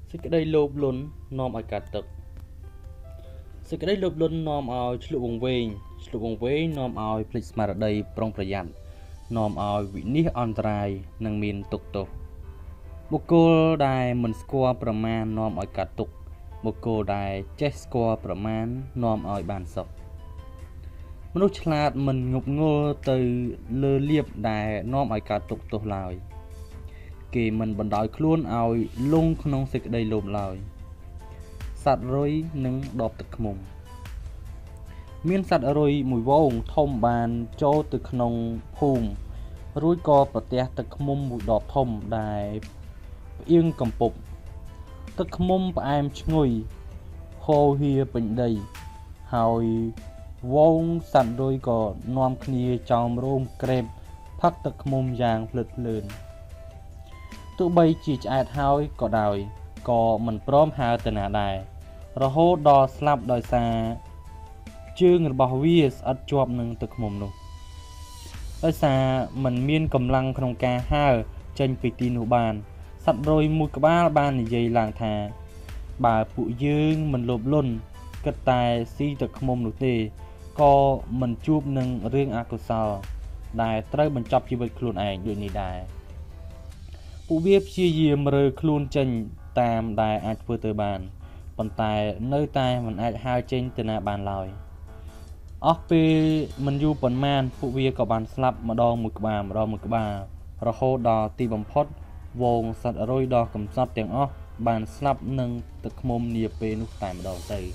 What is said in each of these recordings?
សេចក្តីលោភលន់នាំឲ្យកើតទឹកសេចក្តីលោភលន់នាំឲ្យឆ្លុះវង្វេងនាំឲ្យភ្លេចស្មារតីប្រុងប្រយ័ត្ននាំឲ្យវិនាសអន្តរាយនិងមានទុក្ខទោសបុគ្គលដែលមិនស្គាល់ប្រមាណនាំឲ្យកើតទុក្ខបុគ្គលដែលចេះស្គាល់ប្រមាណនាំឲ្យបានសុខមនុស្សឆ្លាតមិនងប់ងល់ទៅលើលៀបដែលនាំឲ្យកើតទុក្ខទោសឡើយគេមិនបណ្ដោយខ្លួនឲ្យលង់ក្នុងសេចក្តីលោភឡើយសត្វរុយនិងដបទឹកឃ្មុំមានសត្វរុយមួយហ្វូងធំបានចូលទៅក្នុងភូមិរួចក៏ប្រទះទឹកឃ្មុំមួយដបធំដែលផ្អៀងកំពប់ទឹកឃ្មុំផ្អែមឈ្ងុយហូរហៀពេញដីហើយហ្វូងសត្វរុយក៏នាំគ្នាចោមរោមក្រេបផឹកទឹកឃ្មុំយ៉ាងភ្លើតភ្លើនទោះបីជាឆ្អែតហើយក៏ដោយក៏មិនព្រមហើរទៅណាដែររហូតដល់ស្លាប់ដោយសារជើងរបស់វាស្អិតជាប់នឹងទឹកឃ្មុំនោះដោយសារមិនមានកម្លាំងក្នុងការហើរចេញពីទីនោះបានសត្វរុយមួយក្បាលបាននិយាយឡើងថាបើពួកយើងមិនលោភលន់គិតតែស៊ីទឹកឃ្មុំនោះទេក៏មិនជួបនឹងរឿងអកុសលដែលត្រូវបញ្ចប់ជីវិតខ្លួនឯងដូចនេះដែរពួកវាព្យាយាមរើខ្លួនចេញតាមដែលអាចធ្វើទៅបានប៉ុន្តែនៅតែមិនអាចហើរចេញទៅណាបានឡើយអស់ពេលមិនយូរប៉ុន្មានពួកវាក៏បានស្លាប់ម្ដងមួយក្បាលរហូតដល់ទីបំផុតហ្វូងសត្វរុយដ៏កំសត់ទាំងអស់បានស្លាប់នឹងទឹកឃ្មុំនាពេលនោះតែម្ដងទៅ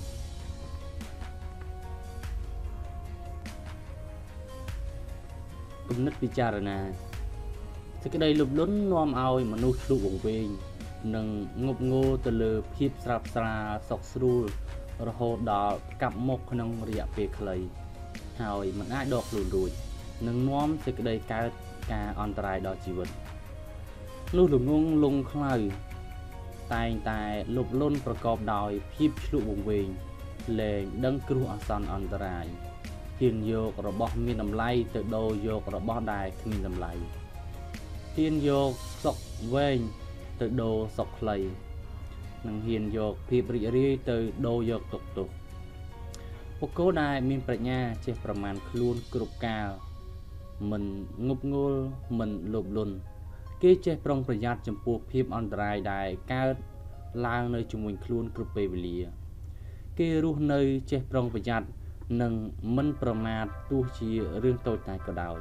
គំនិតពិចារណាសេចក្តីលោភលន់នាំឲ្យមនុស្សឆ្លុះវង្វេងនិងងប់ងល់ទៅលើភាពស្រាប់ស្រាលសុខស្រួលរហូតដល់កាប់មុខក្នុងរយៈពេលខ្លីហើយមិនអាចដកខ្លួនរួចនិងនាំសេចក្តីកើតការអន្តរាយដល់ជីវិតនោះល្ងងលងខ្លៅតែងតែលោភលន់ប្រកបដោយភាពឆ្លុះវង្វេងលែងដឹងគ្រោះអាសន្នអន្តរាយហ៊ានយករបស់មានតម្លៃទៅដូរយករបស់ដែលគ្មានតម្លៃហ៊ានយកសុខវែងទៅដូរសុខខ្លីនិងហ៊ានយកភាពរីករាយទៅដូរយកទុក្ខទោសបុគ្គលដែលមានប្រាជ្ញាចេះប្រមាណខ្លួនគ្រប់កាលមិនងប់ងល់មិនលោភលន់គេចេះប្រុងប្រយ័ត្នចំពោះភាពអន្តរាយដែលកើតឡើងនៅជាមួយខ្លួនគ្រប់ពេលវេលាគេរស់នៅចេះប្រុងប្រយ័ត្ននិងមិនប្រមាថទោះជារឿងតូចតាចក៏ដោយ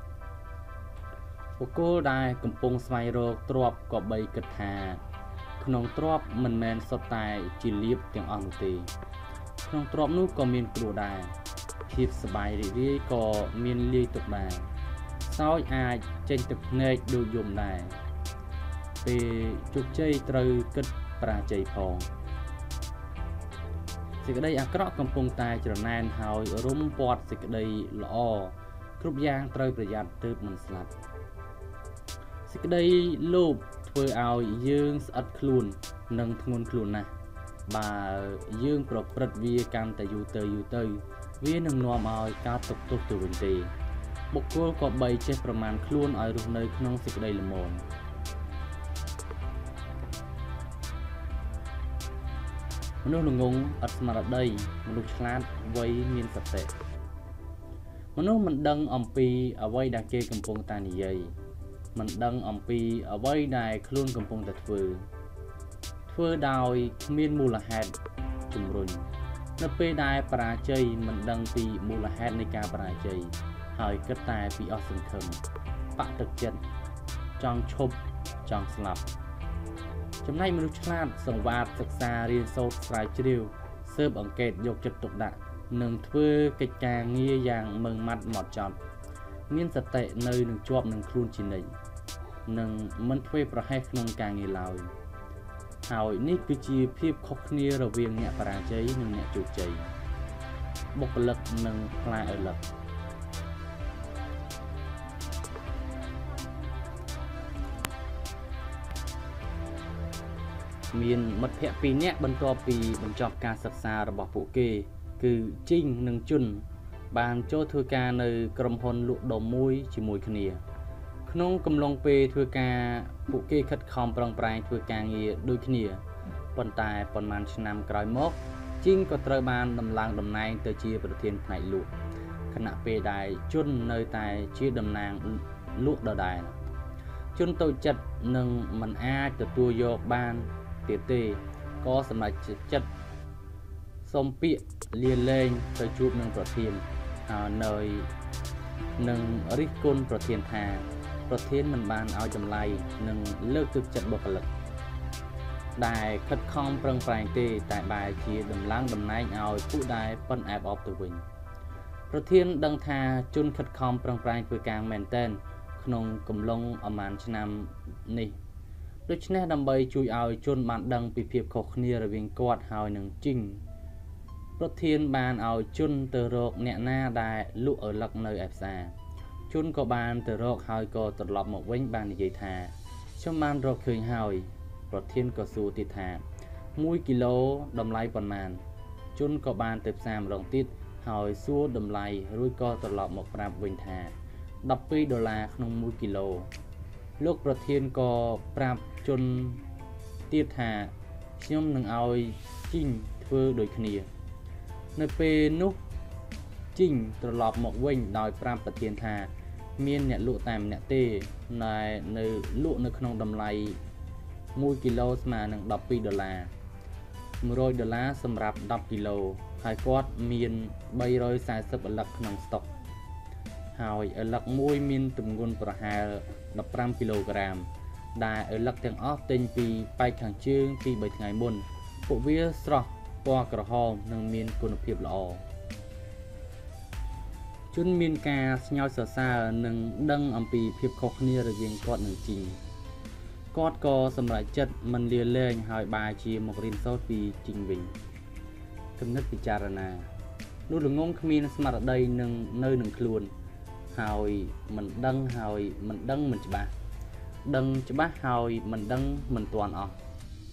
បុគ្គលដែលកំពុងស្វែងរកទ្រព្យក៏បីគិតថាក្នុងទ្រព្យមិនមែនសុទ្ធតែជាលាភទាំងអស់នោះទេក្នុងទ្រព្យនោះក៏មានគ្រោះដែរភាពសប្បាយរីករាយក៏មានលាយទុកដែរសោយអាចចេញទឹកភ្នែកដូចយំដែរពេលជោគជ័យត្រូវគិតបរាជ័យផងសេចក្តីអាក្រក់កំពុងតែច្រណែនហើយរុំព័ទ្ធសេចក្តីល្អគ្រប់យ៉ាងត្រូវប្រយ័ត្នទើបមិនស្លាប់សេចក្តីលោភធ្វើឲ្យយើងស្អិតខ្លួននិងធ្ងន់ខ្លួនណាស់បើយើងប្រព្រឹត្តវាកាន់តែយូរទៅវានឹងនាំឲ្យកើតទុក្ខទោសទៅវិញទេបុគ្គលក៏បីចេះប្រមាណខ្លួនឲ្យរស់នៅក្នុងសេចក្តីល្មមមនុស្សល្ងងអត់ស្មារតីមនុស្សឆ្លាតវៃមានសតិមនុស្សមិនដឹងអំពីអ្វីដែលគេកំពុងតែនិយាយមិនដឹងអំពីអ្វីដែលខ្លួនកំពុងតែធ្វើដោយគ្មានមូលហេតុជំរុញនៅពេលដែលបរាជ័យមិនដឹងពីមូលហេតុនៃការបរាជ័យហើយគិតតែពីអស់សង្ឃឹមបាក់ទឹកចិត្តចង់ឈប់ចង់ស្លាប់ចំណែកមនុស្សឆ្លាតសង្វាតសិក្សារៀនសូត្រស្រាវជ្រាវស៊ើបអង្កេតយកចិត្តទុកដាក់និងធ្វើកិច្ចការងារយ៉ាងម៉ឺងម៉ាត់ហ្មត់ចត់មានសតិនៅនឹងជាប់នឹងខ្លួនជានិច្ចនិងមិនធ្វើប្រហែសក្នុងការងារឡើយហើយនេះគឺជាភាពខុសគ្នារវាងអ្នកបរាជ័យនិងអ្នកជោគជ័យបុគ្គលិកនិងផ្លែឪឡឹកមានមិត្តភ័ក្តិ2នាក់បន្ទាប់ពីបញ្ចប់ការសិក្សារបស់ពួកគេគឺជីងនិងជុនបានចូលធ្វើការនៅក្រុមហ៊ុនលក់ដុំមួយជាមួយគ្នាក្នុងកំឡុងពេលធ្វើការពួកគេខិតខំប្រឹងប្រែងធ្វើការងារដូចគ្នាប៉ុន្តែប៉ុន្មានឆ្នាំក្រោយមកជីងក៏ត្រូវបានដំឡើងតំណែងទៅជាប្រធានផ្នែកលក់ខណៈពេលដែលជននៅតែជាតំណាងលក់ដដែលជនតូចចិត្តនឹងមិនអាចទទួលយកបានទៀតទេក៏សម្រេចចិត្តសុំពាក្យលាលែងទៅជួបនឹងប្រធាននៅនឹងរិះគន់ប្រធានថាប្រធានមិនបានឲ្យចម្លៃនិងលើកទឹកចិត្តបុគ្គលិកដែលខិតខំប្រឹងប្រែងទេតែបែរជាដំឡើងតំណែងឲ្យពួកដែលប៉ុនអែបអបទៅវិញប្រធានដឹងថាជនខិតខំប្រឹងប្រែងធ្វើការមែនទែនក្នុងកំឡុងប្រហែលឆ្នាំនេះដូច្នេះដើម្បីជួយឲ្យជនបានដឹងពីភាពខុសគ្នារវាងគាត់ហើយនឹងជីងប្រធានបានឲ្យជនទៅរកអ្នកណាដែលលក់ឪឡឹកនៅឯផ្សារជនក៏បានទៅរកហើយក៏ត្រឡប់មកវិញបាននិយាយថាខ្ញុំបានរកឃើញហើយប្រធានក៏សួរទៀតថា1គីឡូតម្លៃប៉ុន្មានជនក៏បានទៅផ្សារម្ដងទៀតហើយសួរតម្លៃរួចក៏ត្រឡប់មកប្រាប់វិញថា$12ក្នុង1គីឡូលោកប្រធានក៏ប្រាប់ជនទៀតថាខ្ញុំនឹងឲ្យជីងធ្វើដូចគ្នានៅពេលនោះជីងត្រឡប់មកវិញដោយប្រាប់ប្រធានថាមានអ្នកលក់តែម្នាក់ទេដែលនៅលក់នៅក្នុងតម្លៃ1គីឡូស្មើនឹង$12 $100សម្រាប់10គីឡូហើយគាត់មាន340ឪឡឹកក្នុងស្តុកហើយឪឡឹកមួយមានទម្ងន់ប្រហែល15គីឡូក្រាមដែលឪឡឹកទាំងអស់ទិញពីប៉ែកខាងជើងពី 3 ថ្ងៃមុនពួកវាស្រស់ពណ៌ក្រហមនិងមានគុណភាពល្អជនមានការស្ញោចសរសើរនិងដឹងអំពីភាពខុសគ្នារវាងគាត់និងជីងគាត់ក៏សម្រេចចិត្តមិនលាលែងហើយបែរជាមករៀនសូត្រពីជីងវិញគំនិតពិចារណានោះល្ងងគ្មានស្មារតីនឹងនៅនឹងខ្លួនហើយមិនដឹងមិនច្បាស់ដឹងច្បាស់ហើយមិនដឹងមិនទាន់អស់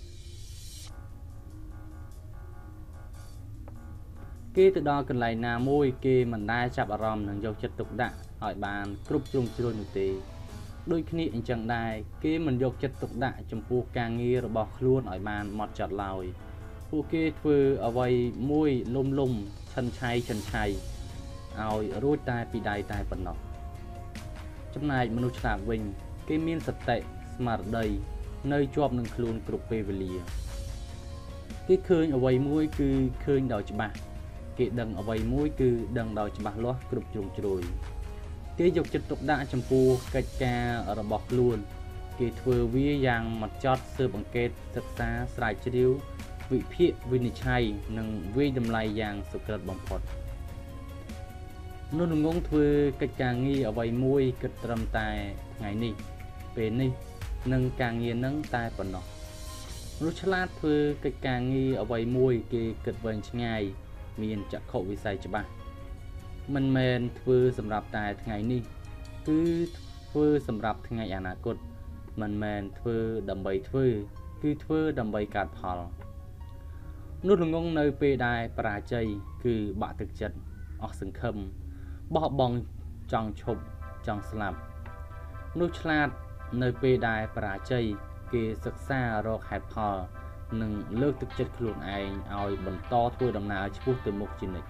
គេទៅដល់កន្លែងណាមួយគេមិនដែលចាប់អារម្មណ៍និងយកចិត្តទុកដាក់ឲ្យបានគ្រប់ជ្រុងជ្រោយនោះទេដូចគ្នាអញ្ចឹងដែរគេមិនយកចិត្តទុកដាក់ចំពោះការងាររបស់ខ្លួនឲ្យបានហ្មត់ចត់ឡើយពួកគេធ្វើអ្វីមួយលំឆិនឆៃឲ្យរួចតែពីដៃតែប៉ុណ្ណោះចំណែកមនុស្សឆ្លាតវិញគេមានសតិស្មារតីនៅជាប់នឹងខ្លួនគ្រប់ពេលវេលាគេឃើញអ្វីមួយគឺឃើញដោយច្បាស់គេដឹងអ្វីមួយគឺដឹងដោយច្បាស់លាស់គ្រប់ជ្រុងជ្រោយគេយកចិត្តទុកដាក់ចំពោះកិច្ចការរបស់ខ្លួនគេធ្វើវាយ៉ាងហ្មត់ចត់ស៊ើបអង្កេតសិក្សាស្រាវជ្រាវវិភាគវិនិច្ឆ័យនិងវិយតម្លៃយ៉ាងសុក្រិតបំផុតមនុស្សល្ងងធ្វើកិច្ចការងារអ្វីមួយគិតត្រឹមតែថ្ងៃនេះពេលនេះនិងការងារនឹងតែប៉ុណ្ណោះមនុស្សឆ្លាតធ្វើកិច្ចការងារអ្វីមួយគេគិតវែងឆ្ងាយមានចក្ខុវិស័យច្បាស់មិនមែនធ្វើសម្រាប់តែថ្ងៃនេះគឺធ្វើសម្រាប់ថ្ងៃអនាគតមិនមែនធ្វើដើម្បីធ្វើគឺធ្វើដើម្បីកាត់ផលមនុស្សល្ងងនៅពេលដែលបរាជ័យគឺបាក់ទឹកចិត្តអស់សង្ឃឹមបោះបង់ចង់ឈប់ចង់ស្លាប់មនុស្សឆ្លាតនៅពេលដែលបរាជ័យគេសិក្សារកហេតុផលនិងលើកទឹកចិត្តខ្លួនឯងឲ្យបន្តធ្វើដំណើរឆ្ពោះទៅមុខជានិច្ច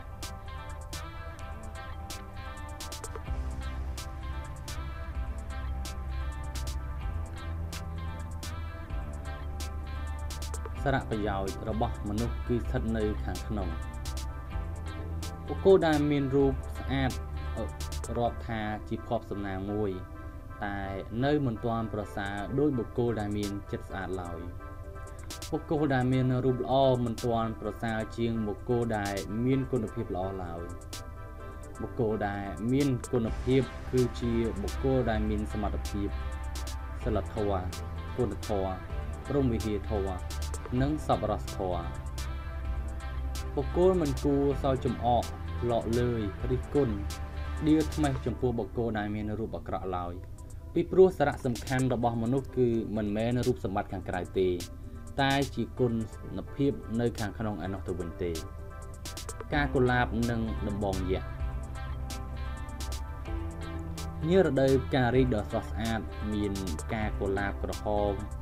សារៈប្រយោជន៍របស់មនុស្សគឺស្ថិតនៅខាងក្នុងបុគ្គលដែលមានរូបស្អាតរាប់ថាជាភ័ព្វសំណាងមួយតែនៅមិនទាន់ប្រសើរដោយបុគ្គលដែលមានចិត្តស្អាតឡើយបុគ្គលដែលមានរូបល្អមិនទាន់ប្រសើរជាងបុគ្គលដែលមានគុណភាពល្អឡើយបុគ្គលដែលមានគុណភាពគឺជាបុគ្គលដែលមានសមត្ថភាពសិលធម៌គុណធម៌ព្រហ្មវិហារធម៌និងសប្បុរសធម៌បុគ្គលមិនគួរសើចចំអកឡកលើយរិះគន់ដៀលថ្មេះចំពោះបុគ្គលដែលមានរូបអាក្រក់ឡើយពីព្រោះសារៈសំខាន់របស់មនុស្សគឺមិនមែនរូបសម្បត្តិខាងក្រៅទេតែជាគុណភាពនៅខាងក្នុងឯនោះទៅវិញទេការកុលាបនិងដំបងយក្សនារដូវផ្ការីកដ៏ស្រស់ស្អាតមានផ្កាកុលាបក្រហម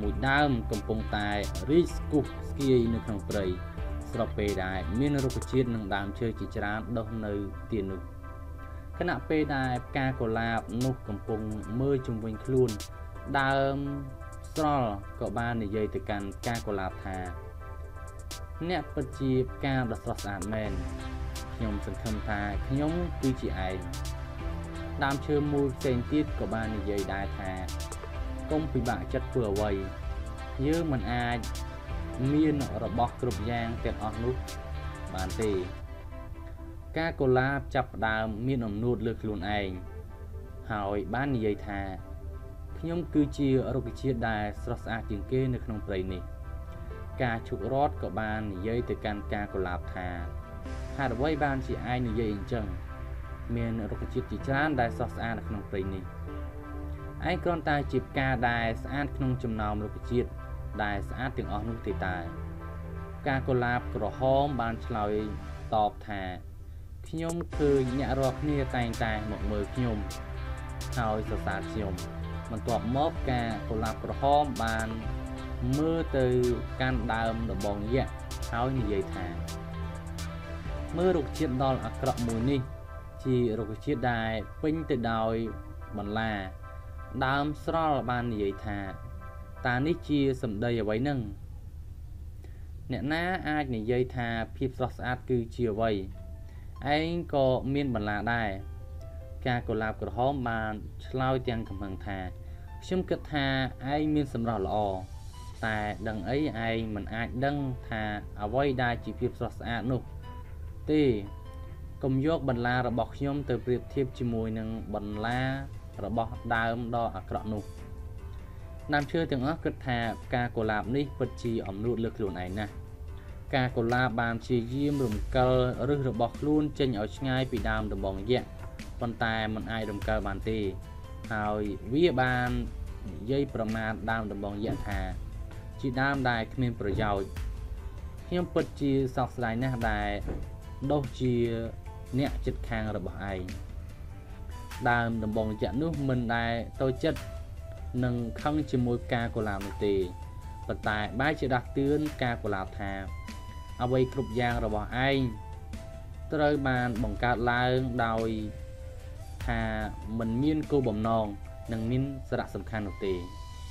មួយដើមកំពុងតែរីកស្គុះស្គាយនៅក្នុងព្រៃស្របពេលដែលមានរុក្ខជាតិនិងដើមឈើជាច្រើនដុះនៅទីនោះខណៈពេលដែលផ្កាកុលាបនោះកំពុងមើលជុំវិញខ្លួនដើមស្រល់ក៏បាននិយាយទៅកាន់ផ្កាកុលាបថាអ្នកពិតជាផ្កាដ៏ស្រស់ស្អាតមែនខ្ញុំសង្ឃឹមថាខ្ញុំគឺជាឯងដើមឈើមួយផ្សេងទៀតក៏បាននិយាយដែរថាកុំពិបាកចិត្តធ្វើអ្វីយើងមិនអាចមានរបស់គ្រប់យ៉ាងទាំងអស់នោះបានទេផ្កាកុលាបចាប់ផ្ដើមមានអំនួតលើខ្លួនឯងហើយបាននិយាយថាខ្ញុំគឺជារុក្ខជាតិដែលស្រស់ស្អាតជាងគេនៅក្នុងព្រៃនេះការឈុករត់ក៏បាននិយាយទៅកាន់ផ្កាកុលាបថាហេតុអ្វីបានជាឯងនិយាយអញ្ចឹងមានរុក្ខជាតិជាច្រើនដែលស្រស់ស្អាតនៅក្នុងព្រៃនេះឯងគ្រាន់តែជាផ្កាដែលស្អាតក្នុងចំណោមរុក្ខជាតិដែលស្អាតទាំងអស់នោះទេតើផ្កាកុលាបក្រហមបានឆ្លើយតបថាខ្ញុំឃើញអ្នករាល់គ្នាតែងតែមកមើលខ្ញុំហើយសរសើរខ្ញុំបន្ទាប់មកផ្កាកុលាបក្រហមបានមើលទៅកាន់ដើមដំបងយក្សហើយនិយាយថាមើលរុក្ខជាតិដ៏អាក្រក់មួយនេះជារុក្ខជាតិដែលពេញទៅដោយបន្លាដើមស្រល់បាននិយាយថាតើនេះជាសម្ដីអ្វីនឹងអ្នកណាអាចនិយាយថាភាពស្រស់ស្អាតគឺជាអ្វីឯងក៏មានបន្លាដែរផ្កាកុលាបក្រហមបានឆ្លើយទាំងកំហឹងថាខ្ញុំគិតថាឯងមានសម្រស់ល្អតែដឹងអីឯងមិនអាចដឹងថាអ្វីដែលជាភាពស្រស់ស្អាតនោះទេកុំយកបន្លារបស់ខ្ញុំទៅប្រៀបធៀបជាមួយនឹងបន្លារបស់ដើមដ៏អាក្រក់នោះដើមឈើទាំងអស់គិតថាផ្កាកុលាបនេះពិតជាអំនួតលើខ្លួនឯងណាស់ផ្កាកុលាបបានព្យាយាមរំកិលឫសរបស់ខ្លួនចេញឲ្យឆ្ងាយពីដើមដំបងយក្សប៉ុន្តែមិនអាចរំកិលបានទេហើយវាបាននិយាយប្រមាថដើមដំបងយក្សថាជាដើមដែលគ្មានប្រយោជន៍ខ្ញុំពិតជាសោកស្ដាយណាស់ដែលដុះជាអ្នកចិត្តខាងរបស់ឯងដើមដំបងយក្សនោះមិនដែលតូចចិត្តនឹងខឹងជាមួយផ្កាកុលាបនោះទេប៉ុន្តែបែរជាដាស់តឿនផ្កាកុលាបថាអ្វីគ្រប់យ៉ាងរបស់ឯងត្រូវបានបង្កើតឡើងដោយថាមិនមានគោលបំណងនិងមានសារៈសំខាន់នោះទេ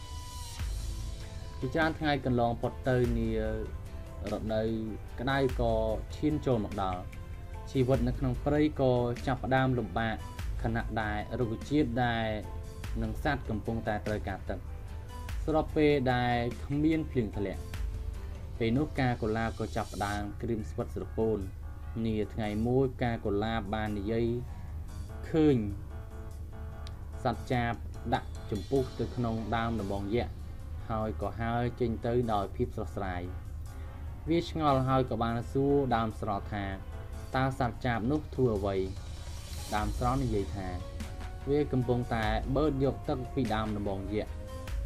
ជាច្រើនថ្ងៃកន្លងផុតទៅនារដូវក្តៅក៏ឈានចូលមកដល់ជីវិតនៅក្នុងព្រៃក៏ចាប់ផ្ដើមលំបាកខណៈដែលរុក្ខជាតិដែលនិងសត្វកំពុងតែត្រូវការទឹកស្របពេលដែលគ្មានភ្លៀងធ្លាក់ពេលនោះផ្កាកុលាបក៏ចាប់ផ្ដើមក្រៀមស្វិតស្រពោននាថ្ងៃមួយផ្កាកុលាបបាននិយាយឃើញសត្វចាបដាក់ចម្ពុះទៅក្នុងដើមដំបងយក្សហើយក៏ហើរចេញទៅដោយភាពស្រស់ស្រាយវាឆ្ងល់ហើយក៏បានសួរដើមស្រល់ថាតើសត្វចាបនោះធ្វើអ្វីដើមស្រល់និយាយថាវាកំពុងតែបឺតយកទឹកពីដើមដំបងយក្ស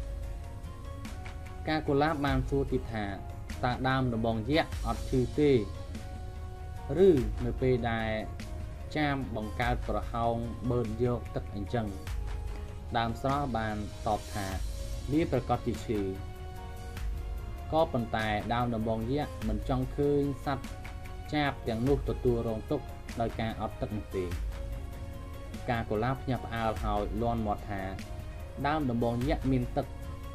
ផ្កាកុលាបបានសួរទៀតថាតើដើមដំបងយក្សអត់ឈឺទេឬនៅពេលដែលចាបបង្កើតប្រហោងបឺតយកទឹកអញ្ចឹងដើមស្រស់បានតបថាវាប្រកាសជាឈឺក៏ប៉ុន្តែដើមដំបងយក្សមិនចង់ឃើញសត្វចាបទាំងនោះទទួលរងទុក្ខដោយការអត់ទឹកនោះទេផ្កាកុលាបភ្ញាក់ផ្អើលហើយលាន់មាត់ថាដើមដំបងយក្សមានទឹក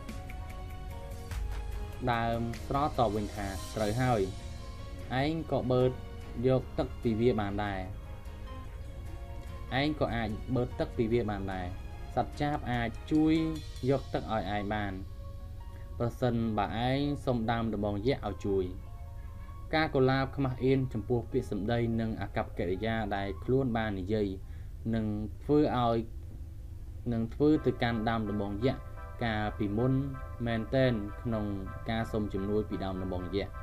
ដើមស្រស់តបវិញថាត្រូវហើយឯងក៏បឺតយកទឹកពីវាបានដែរឯងក៏អាចបឺតទឹកពីវាបានដែរសត្វចាបអាចជួយយកទឹកឲ្យឯងបានប្រសិនបើឯងសុំដើមដំបងយក្សឲ្យជួយផ្កាកុលាបខ្មាស់អៀនចំពោះពាក្យសម្ដីនិងអាកប្បកិរិយាដែលខ្លួនបាននិយាយនឹងធ្វើទៅកាន់ដើមដំបងយក្សកាលពីមុនមែនទែនក្នុងការសុំជំនួយពីដើមដំបងយក្ស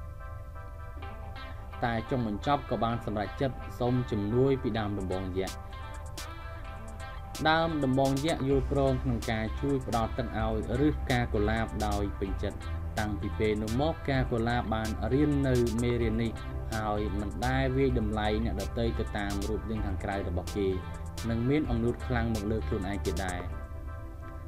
តែចុងបញ្ចប់ក៏បានសម្រេចចិត្តសុំជំនួយពីដើមដំបងយក្សដើមដំបងយក្សយល់ព្រមក្នុងការជួយផ្ដល់ទឹកឲ្យឬផ្កាកុលាបដោយពេញចិត្តតាំងពីពេលនោះមកផ្កាកុលាបបានរៀននៅមេរៀននេះហើយមិនដែលវាយតម្លៃអ្នកដទៃទៅតាមរូបរាងខាងក្រៅរបស់គេនិងមានអំនួតខ្លាំងមកលើខ្លួនឯងទៀតដែរ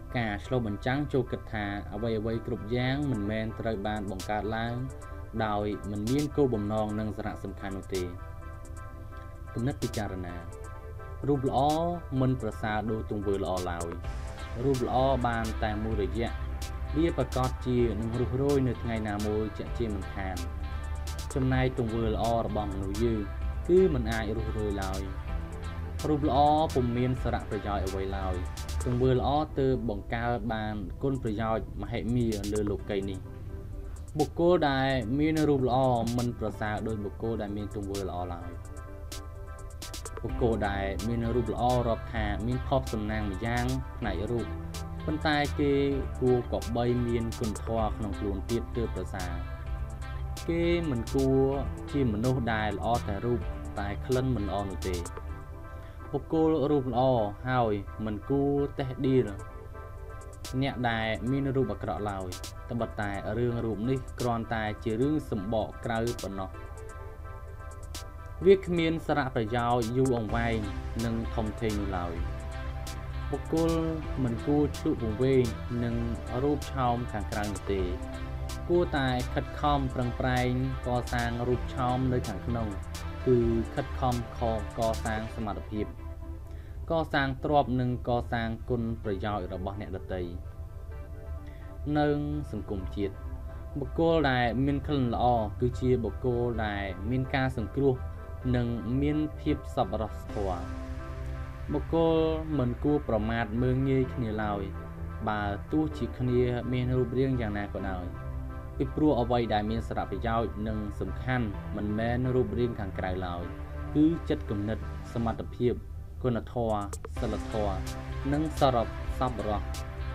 ការឆ្លុះបញ្ចាំងចូលគិតថាអ្វីៗគ្រប់យ៉ាងមិនមែនត្រូវបានបង្កើតឡើងដោយមិនមានគោលបំណងនិងសារៈសំខាន់នោះទេគំនិតពិចារណារូបល្អមិនប្រសើរដូចទង្វើល្អឡើយរូបល្អបានតែមួយរយៈវាប្រកាសជានឹងរុះរយនៅថ្ងៃណាមួយជាក់ជាមិនខានចំណែកទង្វើល្អរបស់មនុស្សយើងគឺមិនអាចរុះរយឡើយរូបល្អពុំមានសារៈប្រយោជន៍អ្វីឡើយទង្វើល្អទើបបង្កើតបានគុណប្រយោជន៍មហិមាលើលោកីយ៍នេះបុគ្គលដែលមានរូបល្អមិនប្រសើរដោយបុគ្គលដែលមានទង្វើល្អឡើយបុគ្គលដែលមានរូបល្អរាប់ថាមានខុសសំណាងម្យ៉ាងផ្នែករូបប៉ុន្តែគេគួរក៏បីមានគុណធម៌ក្នុងខ្លួនទៀតទើបប្រសើរគេមិនគួរជាមនុស្សដែលល្អតែរូបតែក្លិនមិនល្អនោះទេបុគ្គលរូបល្អហើយមិនគួរតេះដៀលអ្នកដែលមានរូបអាក្រក់ឡើយត្បិតតែរឿងរូបនេះគ្រាន់តែជារឿងសម្បកក្រៅប៉ុណ្ណោះវាគ្មានសារៈប្រយោជន៍យូរអង្វែងនិងធំធេងនោះឡើយបុគ្គលមិនគួរឆ្លុះវង្វេងនឹងរូបឆោមខាងក្រៅនោះទេគួរតែខិតខំប្រឹងប្រែងកសាងរូបឆោមនៅខាងក្នុងគឺខិតខំកសាងសមត្ថភាពកសាងទ្រព្យនិងកសាងគុណប្រយោជន៍របស់អ្នកដទៃនៅសង្គមជាតិបុគ្គលដែលមានក្លិនល្អគឺជាបុគ្គលដែលមានការសង្គ្រោះនិងមានភាពសប្បុរសធម៌បុគ្គលមិនគួរប្រមាថមើលងាយគ្នាឡើយបើទោះជាគ្នាមានរូបរាងយ៉ាងណាក៏ដោយពីព្រោះអ្វីដែលមានសារៈប្រយោជន៍និងសំខាន់មិនមែនរូបរាងខាងក្រៅឡើយគឺចិត្តគំនិតសមត្ថភាពគុណធម៌សិលធម៌និងសប្បុរស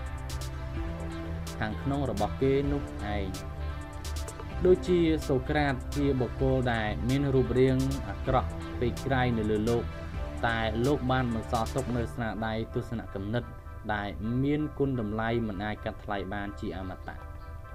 ខាងក្នុងរបស់គេនោះឯងដូចជាសូក្រាតជាបុគ្គលដែលមានរូបរាងអាក្រក់ពេកក្រៃនៅលើលោកតែលោកបានបន្សល់ទុកនៅស្នាដៃទស្សនគំនិតដែលមានគុណតម្លៃមិនអាចកាត់ថ្លៃបានជាអមតៈ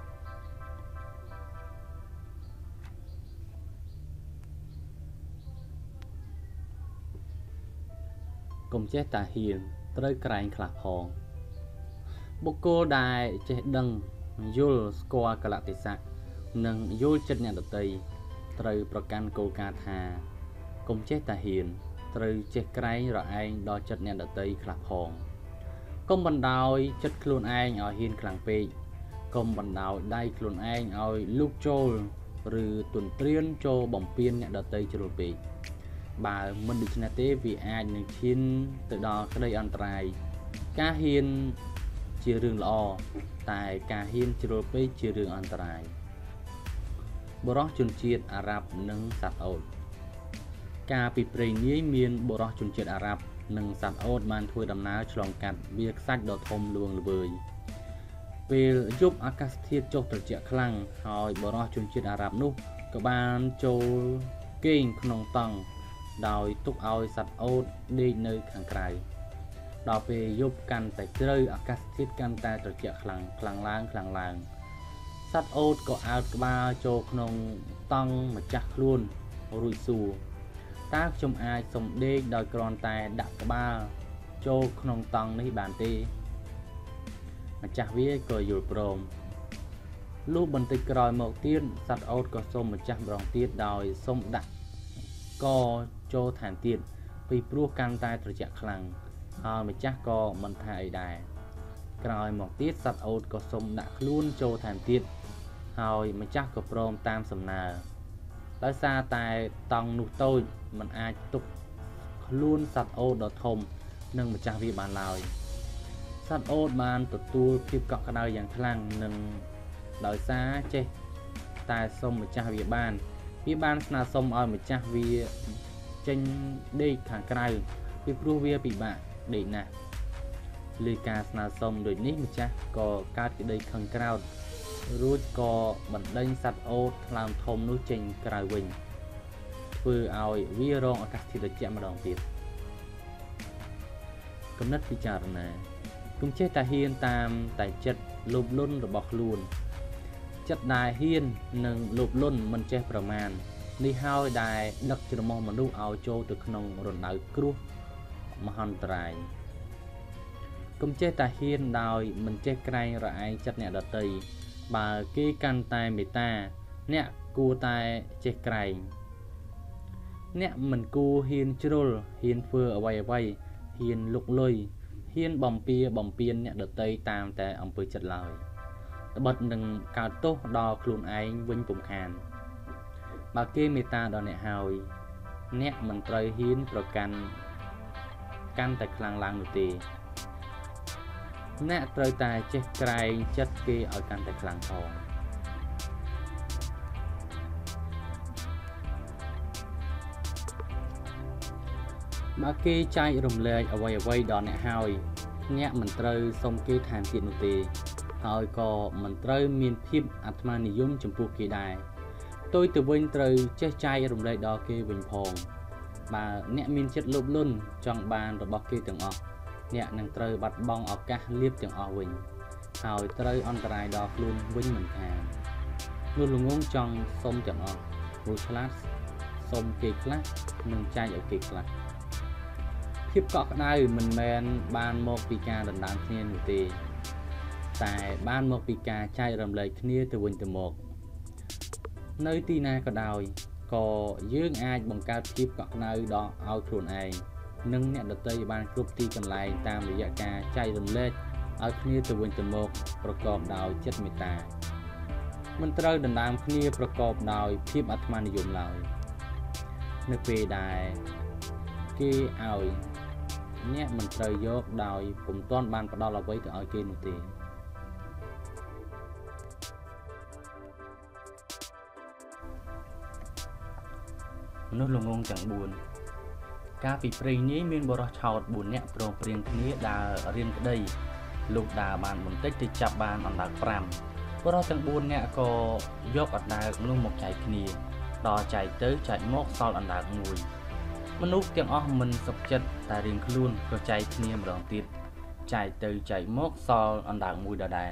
កុំចេះតែហ៊ានត្រូវក្រែងខ្លះផងបុគ្គលដែលចេះដឹងយល់ស្គាល់កលៈទេសៈនិងយល់ចិត្តអ្នកដទៃត្រូវប្រកាន់គោលការណ៍ថាកុំចេះតែហ៊ានត្រូវចេះក្រែងរឯងដល់ចិត្តអ្នកដទៃខ្លះផងកុំបណ្ដោយចិត្តខ្លួនឯងឲ្យហ៊ានខ្លាំងពេកកុំបណ្ដោយដៃខ្លួនឯងឲ្យលូកចូលឬទន្ទ្រានចូលបំពេញអ្នកដទៃជ្រុលពេកបើមិនដូច្នេះទេវាអាចនឹងឈានទៅដល់ក្តីអន្តរាយការហ៊ានជារឿងល្អតែការហ៊ានជ្រុលពេកជារឿងអន្តរាយបុរសជនជាតិអារ៉ាប់និងសត្វអូតកាលពីព្រេងនាយមានបុរសជនជាតិអារ៉ាប់និងសត្វអូតបានធ្វើដំណើរឆ្លងកាត់វាលខ្សាច់ដ៏ធំល្វឹងល្វើយពេលយប់អាកាសធាតុចុះត្រជាក់ខ្លាំងហើយបុរសជនជាតិអារ៉ាប់នោះក៏បានចូលគេងក្នុងតង់ដោយទុកឲ្យសត្វអូតដេកនៅខាងក្រៅដល់ពេលយប់កាន់តែជ្រៅអាកាសធាតុកាន់តែត្រជាក់ខ្លាំងឡើងសត្វអូតក៏អើតក្បាលចូលក្នុងតង់ម្ចាស់ខ្លួនរួចសួរតើខ្ញុំអាចសុំដេកដោយគ្រាន់តែដាក់ក្បាលចូលក្នុងតង់នេះបានទេម្ចាស់វាក៏យល់ព្រមលុះបន្តិចក្រោយមកទៀតសត្វអូតក៏សុំម្ចាស់ម្ដងទៀតដោយសុំដាក់កចូលថែមទៀតពីព្រោះកាន់តែត្រជាក់ខ្លាំងហើយម្ចាស់ក៏មិនថាអីដែរក្រោយមកទៀតសត្វអូតក៏សុំដាក់ខ្លួនចូលថែមទៀតហើយម្ចាស់ក៏ព្រមតាមសំណើដោយសារតែតង់នោះតូចមិនអាចទុកខ្លួនសត្វអូតដ៏ធំនិងម្ចាស់វាបានឡើយសត្វអូតបានទទួលភាពកក់ក្ដៅយ៉ាងខ្លាំងនិងដោយសារចេះតែសុំម្ចាស់វាបានស្នើសុំឲ្យម្ចាស់វាចេញដេកខាងក្រៅពីព្រោះវាពិបាកដេកណាស់លើការស្នើសុំដូចនេះម្ចាស់ក៏កើតក្តីខឹងក្រោធរួចក៏បណ្ដេញសត្វអូតថ្លើមធំនោះចេញក្រៅវិញធ្វើឲ្យវារងអាកាសធាតុត្រជាក់ម្ដងទៀតគំនិតពិចារណាកុំចេះតែហ៊ានតាមតែចិត្តលោភលន់របស់ខ្លួនចិត្តដែលហ៊ាននិងលោភលន់មិនចេះប្រមាណនេះហើយដែលដឹកជ្រមុះមនុស្សឲ្យចូលទៅក្នុងរណ្ដៅគ្រោះមហន្តរាយកុំចេះតែហ៊ានដោយមិនចេះក្រែងរឯងចិត្តអ្នកដទៃបើគេកាន់តែមេត្តាអ្នកគួរតែចេះក្រែងអ្នកមិនគួរហ៊ានជ្រុលហ៊ានធ្វើអ្វីហ៊ានលុកលុយហ៊ានបំពៀនអ្នកដទៃតាមតែអំពើចិត្តឡើយត្បិតនឹងកើតទោសដល់ខ្លួនឯងវិញពុំខានបើគេមេត្តាដល់អ្នកហើយអ្នកមិនត្រូវហ៊ានប្រកាន់កាន់តែខ្លាំងឡើងនោះទេអ្នកត្រូវតែចេះក្រែងចិត្តគេឲ្យកាន់តែខ្លាំងផងបើគេចែករំលែកអ្វីដល់អ្នកហើយអ្នកមិនត្រូវសុំគេថែមទៀតនោះទេហើយក៏មិនត្រូវមានភាពអាត្មានិយមចំពោះគេដែរផ្ទុយទៅវិញត្រូវចេះចែករំលែកដល់គេវិញផងបើអ្នកមានចិត្តលោភលន់ចង់បានរបស់គេទាំងអស់អ្នកនឹងត្រូវបាត់បង់ឱកាសលៀបទាំងអស់វិញហើយត្រូវអន្តរាយដល់ខ្លួនវិញមិនខាននោះល្ងងចង់សុំទាំងអស់ព្រោះឆ្លាតសុំគេខ្លះនឹងចែកឲ្យគេខ្លះភាពកក់ក្ដៅមិនមែនបានមកពីការដណ្ដើមគ្នានោះទេតែបានមកពីការចែករំលែកគ្នាទៅវិញទៅមកនៅទីណាក៏ដោយក៏យើងអាចបង្កើតភាពកក់ក្ដៅដល់ឲ្យខ្លួនឯងនិងអ្នកដទៃបានគ្រប់ទីកន្លែងតាមរយៈការចែករំលែកឲ្យគ្នាទៅវិញទៅមកប្រកបដោយចិត្តមេត្តាមិនត្រូវដណ្ដើមគ្នាប្រកបដោយភាពអាត្មានិយមឡើយនៅពេលដែលគេឲ្យអ្នកមិនត្រូវយកដោយពុំទាន់បានផ្ដល់អ្វីទៅឲ្យគេនោះទេមនុស្សល្ងងទាំង4កាលពីព្រេងនាយមានបុរសឆោត4នាក់ព្រមព្រៀងគ្នាដើររៀនក្តីលោកដើរបានបន្តិចទៅចាប់បានអណ្ដើក5បុរសទាំង4នាក់ក៏យកអណ្ដើកនោះមកចែកគ្នាដល់ចែកទៅចែកមកសល់អណ្ដើក1មនុស្សទាំងអស់មិនសុខចិត្តតែរៀងខ្លួនក៏ចែកគ្នាម្ដងទៀតចែកទៅចែកមកសល់អណ្ដើក1ដដែល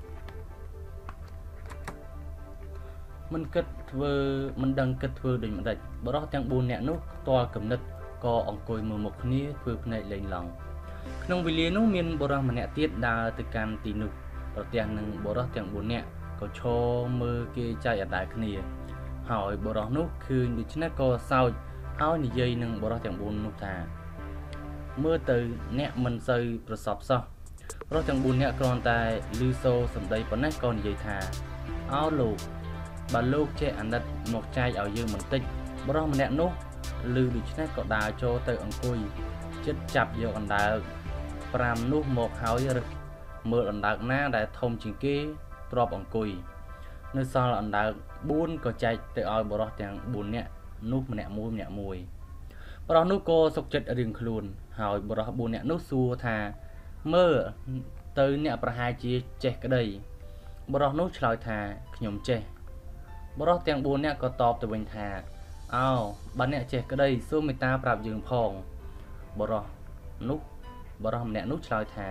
មិនដឹងគិតធ្វើដូចម្ដេចបុរសទាំង4នាក់នោះផ្ទាល់គំនិតក៏អង្គុយមើលមុខគ្នាធ្វើភ្នែកលេងឡង់ក្នុងវេលានោះមានបុរសម្នាក់ទៀតដើរទៅកាន់ទីនោះប្រទះនឹងបុរសទាំង4នាក់ក៏ឈរមើលគេចែកអណ្ដើកគ្នាហើយបុរសនោះឃើញដូច្នេះក៏សើចហើយនិយាយនឹងបុរសទាំង4នោះថាមើលទៅអ្នកមិនសូវប្រសពសោះបុរសទាំង4នាក់គ្រាន់តែឮសូរសម្ដីប៉ុណ្ណេះក៏និយាយថាអោលោកបើលោកចេះអាណិតមកចែកឲ្យយើងបន្តិចបុរសម្នាក់នោះឮដូច្នេះក៏ដើរចូលទៅអង្គុយចិត្តចាប់យកអណ្ដើក5នោះមកហើយរើសមើលអណ្ដើកណាដែលធំជាងគេទ្របអង្គុយនៅសល់អណ្ដើក4ក៏ចែកទៅឲ្យបុរសទាំង4នាក់នោះម្នាក់មួយបុរសនោះក៏សុខចិត្តរៀងខ្លួនហើយបុរស4នាក់នោះសួរថាមើលទៅអ្នកប្រហែលជាចេះក្តីបុរសនោះឆ្លើយថាខ្ញុំចេះបុរសទាំង4នាក់ក៏តបទៅវិញថាអោបើអ្នកចេះក្តីសូមមេត្តាប្រាប់យើងផងបុរសម្នាក់នោះឆ្លើយថា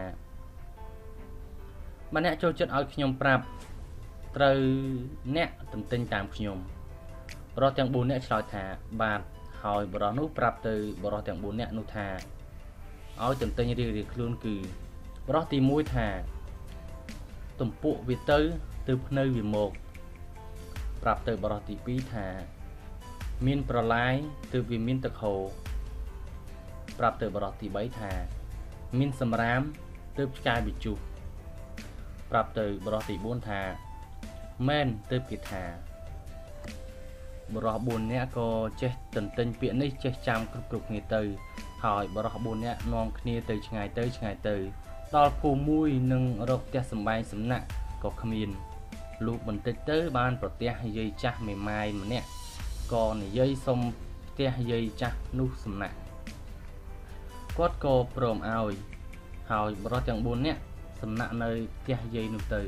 បើអ្នកចូលចិត្តឲ្យខ្ញុំប្រាប់ត្រូវអ្នកទន្ទិញតាមខ្ញុំបុរសទាំង4នាក់ឆ្លើយថាបាទហើយបុរសនោះប្រាប់ទៅបុរសទាំង4នាក់នោះថាឲ្យទន្ទិញរៀងៗខ្លួនគឺបុរសទី1ថាទំពក់វាទៅភ្នៅវាមកប្រាប់ទៅបុរសទី2ថាមានប្រឡាយទើបវាមានទឹកហូរប្រាប់ទៅបុរសទី3ថាមានសម្រាមទើបឆ្កែវាជុះប្រាប់ទៅបុរសទី4ថាមែនទើបគេថាបុរស4នាក់ក៏ចេះទន្ទិញពាក្យនេះចេះចាំគ្រប់គ្នាទៅហើយបុរស4នាក់នាំគ្នាទៅឆ្ងាយទៅដល់ភូមិមួយនឹងរកផ្ទះសម្បែងសំណាក់ក៏គ្មានលុះបន្តិចទៅបានប្រទះយាយចាស់មេម៉ាយម្នាក់ក៏និយាយសុំផ្ទះយាយចាស់នោះសំណាក់គាត់ក៏ព្រមឲ្យហើយបុរសទាំង4នាក់សំណាក់នៅផ្ទះយាយនោះទៅ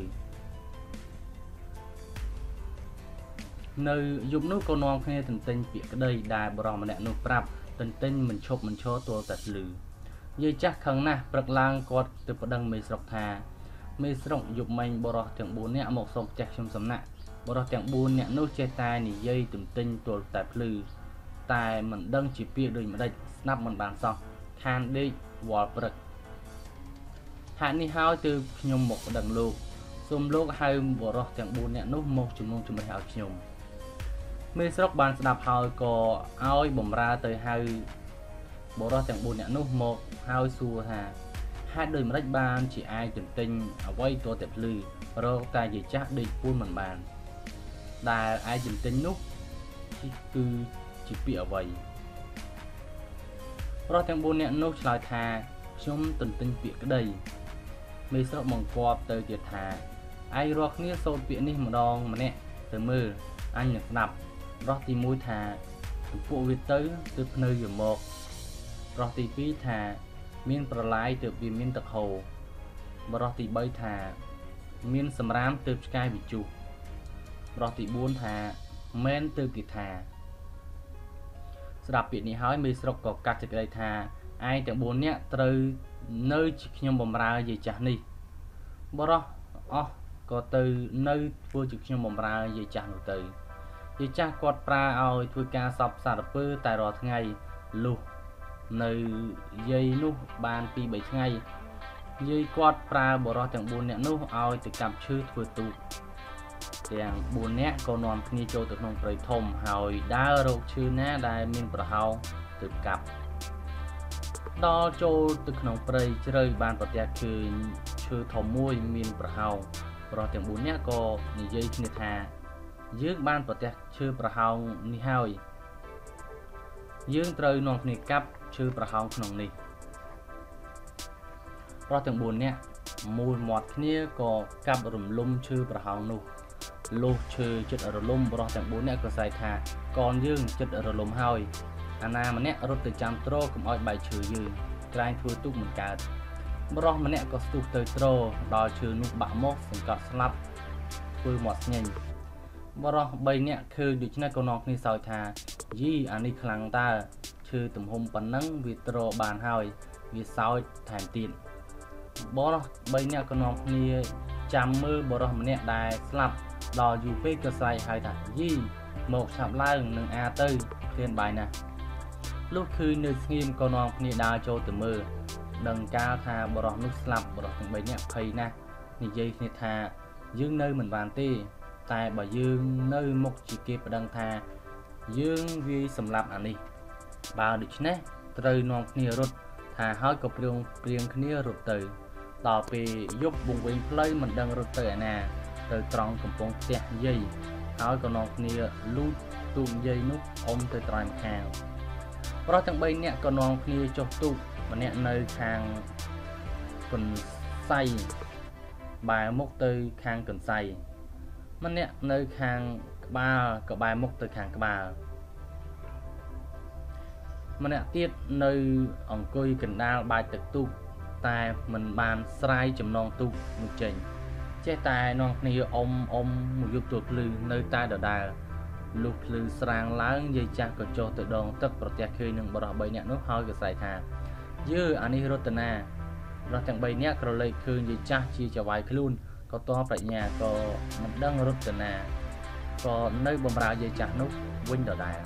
នៅយប់នោះក៏នាំគ្នាទន្ទិញពាក្យក្តីដែលបុរសម្នាក់នោះប្រាប់ទន្ទិញមិនឈប់មិនឈរទាល់តែភ្លឺយាយចាស់ខឹងណាស់ព្រឹកឡើងគាត់ទៅប្តឹងមេស្រុកថាមេស្រុកយប់មិញបុរសទាំង4នាក់មកសុំផ្ទះខ្ញុំសំណាក់បុរសទាំង4នាក់នោះចេះតែនិយាយទន្ទិញទាល់តែភ្លឺតែមិនដឹងជាពាក្យដូចម្ដេចស្ដាប់មិនបានសោះខានដេកវល់ព្រឹកហាក់នេះហើយទើបខ្ញុំមកដឹងលោកសូមលោកហៅបរិសទាំង4នាក់នោះមកជំនុំជម្រះឲ្យខ្ញុំមេស្រុកបានស្ដាប់ហើយក៏ឲ្យបំរើទៅហៅបរិសទាំង4នាក់នោះមកហើយសួរថាហេតុដូចម្តេចបានជាអាចទន្ទិញអ្វីទាល់តែភ្លឺរកតែជាចាស់ដេកពួនមិនបានដែលឯងទន្ទិញនោះគឺជាពាក្យអ្វីបរិសទាំង4នាក់នោះឆ្លើយថាខ្ញុំទន្ទិញពាក្យក្តីមេស្រុកបង្គាប់ទៅទៀតថាឯងរាល់គ្នាសូត្រពាក្យនេះម្ដងម្នាក់ទៅមើលអញនឹងស្ដាប់រស់ទី1ថាទំពួកវាទៅភ្នៅវាមករស់ទី2ថាមានប្រឡាយទើបវាមានទឹកហូរបរោះទី3ថាមានសម្រាមទើបឆ្កែវិជុះបរោះទី4ថាមែនទើបគេថាស្ដាប់ពាក្យនេះហើយមេស្រុកក៏កាត់សេចក្តីថាឯងទាំង4នាក់ត្រូវនៅជាខ្ញុំបម្រើយាយចាស់នេះបរោះអស់ក៏ទៅនៅធ្វើជាខ្ញុំបម្រើយាយចាស់នោះទៅយាយចាស់គាត់ប្រើឲ្យធ្វើការសពសារពើតែរាល់ថ្ងៃលុះនៅយាយនោះបាន2-3ថ្ងៃយាយគាត់ប្រើបរិសទាំង4នាក់នោះឲ្យទៅកាប់ឈើធ្វើទូកទាំង4នាក់ក៏នាំគ្នាចូលទៅក្នុងព្រៃធំហើយដើររកឈើណាដែលមានប្រហោងទៅកាប់ដល់ចូលទៅក្នុងព្រៃជ្រៅបានប្រទះឃើញឈើធំមួយមានប្រហោងបរិសទាំង4នាក់ក៏និយាយគ្នាថាយើងបានប្រទះឈើប្រហោងនេះហើយយើងត្រូវនាំគ្នាកាប់ឈើប្រហោងក្នុងនេះបរិសទាំង4នាក់មូលមាត់គ្នាក៏កាប់រំលំឈើប្រហោងនោះលុះឈើចិត្តរលំបរិសទាំង4នាក់ក៏ស្រែកថាកូនយើងចិត្តរលំហើយអាណាម្នាក់រត់ទៅចាំទ្រកុំឲ្យបែកឈើយើងក្រែងធ្វើទុកមិនកើតបរិសម្នាក់ក៏ស្ទុះទៅទ្រដល់ឈើនោះបាក់មកសង្កត់ស្លាប់ធ្វើមាត់ស្ញែងបរិស3នាក់ឃើញដូច្នេះក៏នាំគ្នាសើចថាយីអានេះខ្លាំងតើឈើទំហំប៉ុណ្ណឹងវាទ្របានហើយវាសើចថែមទៀតបរិស3នាក់ក៏នាំគ្នាចាំមើលបរិសម្នាក់ដែលស្លាប់ដល់យូរពេកក៏ស្រែកហៅថាយីមកឆាប់ឡើងនឹងអាទៅឃ្លានបាយណាស់លុះឃើញនៅស្ងៀមក៏នាំគ្នាដើរចូលទៅមើលដឹងកាលថាបរិសនោះស្លាប់បរិសទាំង3នាក់ភ័យណាស់និយាយគ្នាថាយើងនៅមិនបានទេតែបើយើងនៅមុខជាគេប្តឹងថាយើងវាយសម្លាប់អានេះបើដូច្នេះត្រូវនាំគ្នារត់ថាហើយក៏ព្រៀងគ្នារត់ទៅដល់ពេលយប់វង្វេងផ្លូវមិនដឹងរត់ទៅឯណាទៅត្រង់កំពង់ផ្ទះយាយហើយក៏នាំគ្នាលូតទូកយាយនោះអុំទៅត្រង់ខាងប្រុសទាំង3នាក់ក៏នាំគ្នាចុះទូកម្នាក់នៅខាងកន្សៃបែរមុខទៅខាងកន្សៃម្នាក់នៅខាងក្បាលក៏បែរមុខទៅខាងក្បាលម្នាក់ទៀតនៅអង្គុយកណ្ដាលបាចទឹកទូកតែមិនបានស្រាយចំណងទូកនោះចេញចេះតែនាំគ្នាអុំមួយយប់ទួលភ្លឺនៅតែដដែលលុះភ្លឺស្រាងឡើងយាយចាស់ក៏ចុះទៅដងទឹកប្រទះឃើញនឹងបរិស3នាក់នោះហើយក៏ស្រែកថាយើអានេះរតនាបរិសទាំង3នាក់ក្រឡេកឃើញយាយចាស់ជាចៅហ្វាយខ្លួនក៏តបប្រាជ្ញាក៏មិនដឹងរតនាក៏នៅបំរើយាយចាស់នោះវិញដដែល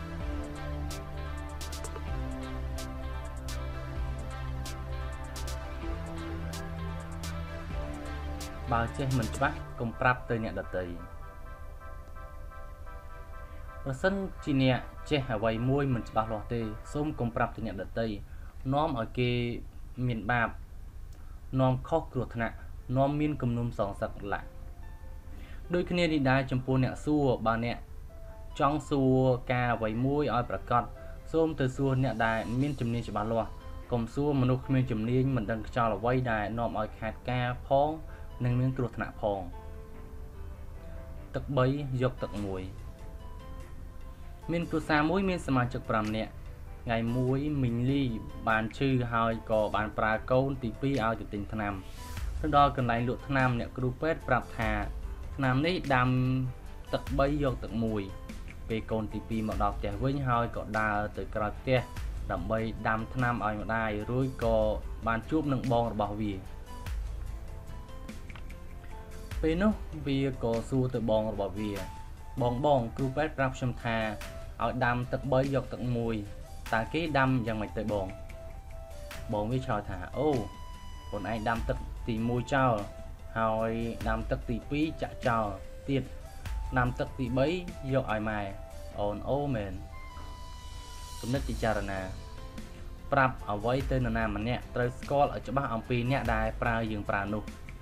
បើចេះមិនច្បាស់កុំប្រាប់ទៅអ្នកដទៃប្រសិនជាអ្នកចេះអ្វីមួយមិនច្បាស់លាស់ទេសូមកុំប្រាប់ទៅអ្នកដទៃនាំឲ្យគេមានបាបនាំខុសគ្រោះថ្នាក់នាំមានគំនុំសងសឹកឡាក់ដូចគ្នានេះដែរចំពោះអ្នកសួរបើអ្នកចង់សួរការអ្វីមួយឲ្យប្រកាសសូមទៅសួរអ្នកដែលមានជំនាញច្បាស់លាស់កុំសួរមនុស្សគ្មានជំនាញមិនដឹងខ្យល់អ្វីដែលនាំឲ្យខាតការផងនិងមានគ្រោះថ្នាក់ផងទឹក3យកទឹក1មានគ្រួសារមួយមានសមាជិក5នាក់ថ្ងៃមួយមីងលីបានឈឺហើយក៏បានប្រើកូនទី2ឲ្យទៅទិញថ្នាំទៅដល់កន្លែងលក់ថ្នាំអ្នកគ្រូពេទ្យប្រាប់ថាថ្នាំនេះដាំទឹក3យកទឹក1ពេលកូនទី2មកដល់ផ្ទះវិញហើយក៏ដើរទៅក្រោយផ្ទះដើម្បីដាំថ្នាំឲ្យម្ដាយរួចក៏បានជួបនឹងបងរបស់វាពេលនោះវាក៏សួរទៅបងរបស់វាបងគ្រូពេទ្យប្រាប់ខ្ញុំថាឲ្យដាំទឹក3យកទឹក1តើគេដាំយ៉ាងម៉េចទៅបងវាឆ្លើយថាអូខ្លួនឯងដាំទឹកទី1ចោលហើយដាំទឹកទី2ចាក់ចោលទៀតដាំទឹកទី3យកឲ្យម៉ែអូនអូមែនគំនិតពិចារណាប្រាប់អ្វីទៅនរណាម្នាក់ត្រូវស្គាល់ឲ្យច្បាស់អំពីអ្នកដែលប្រើយើងប្រើនោះ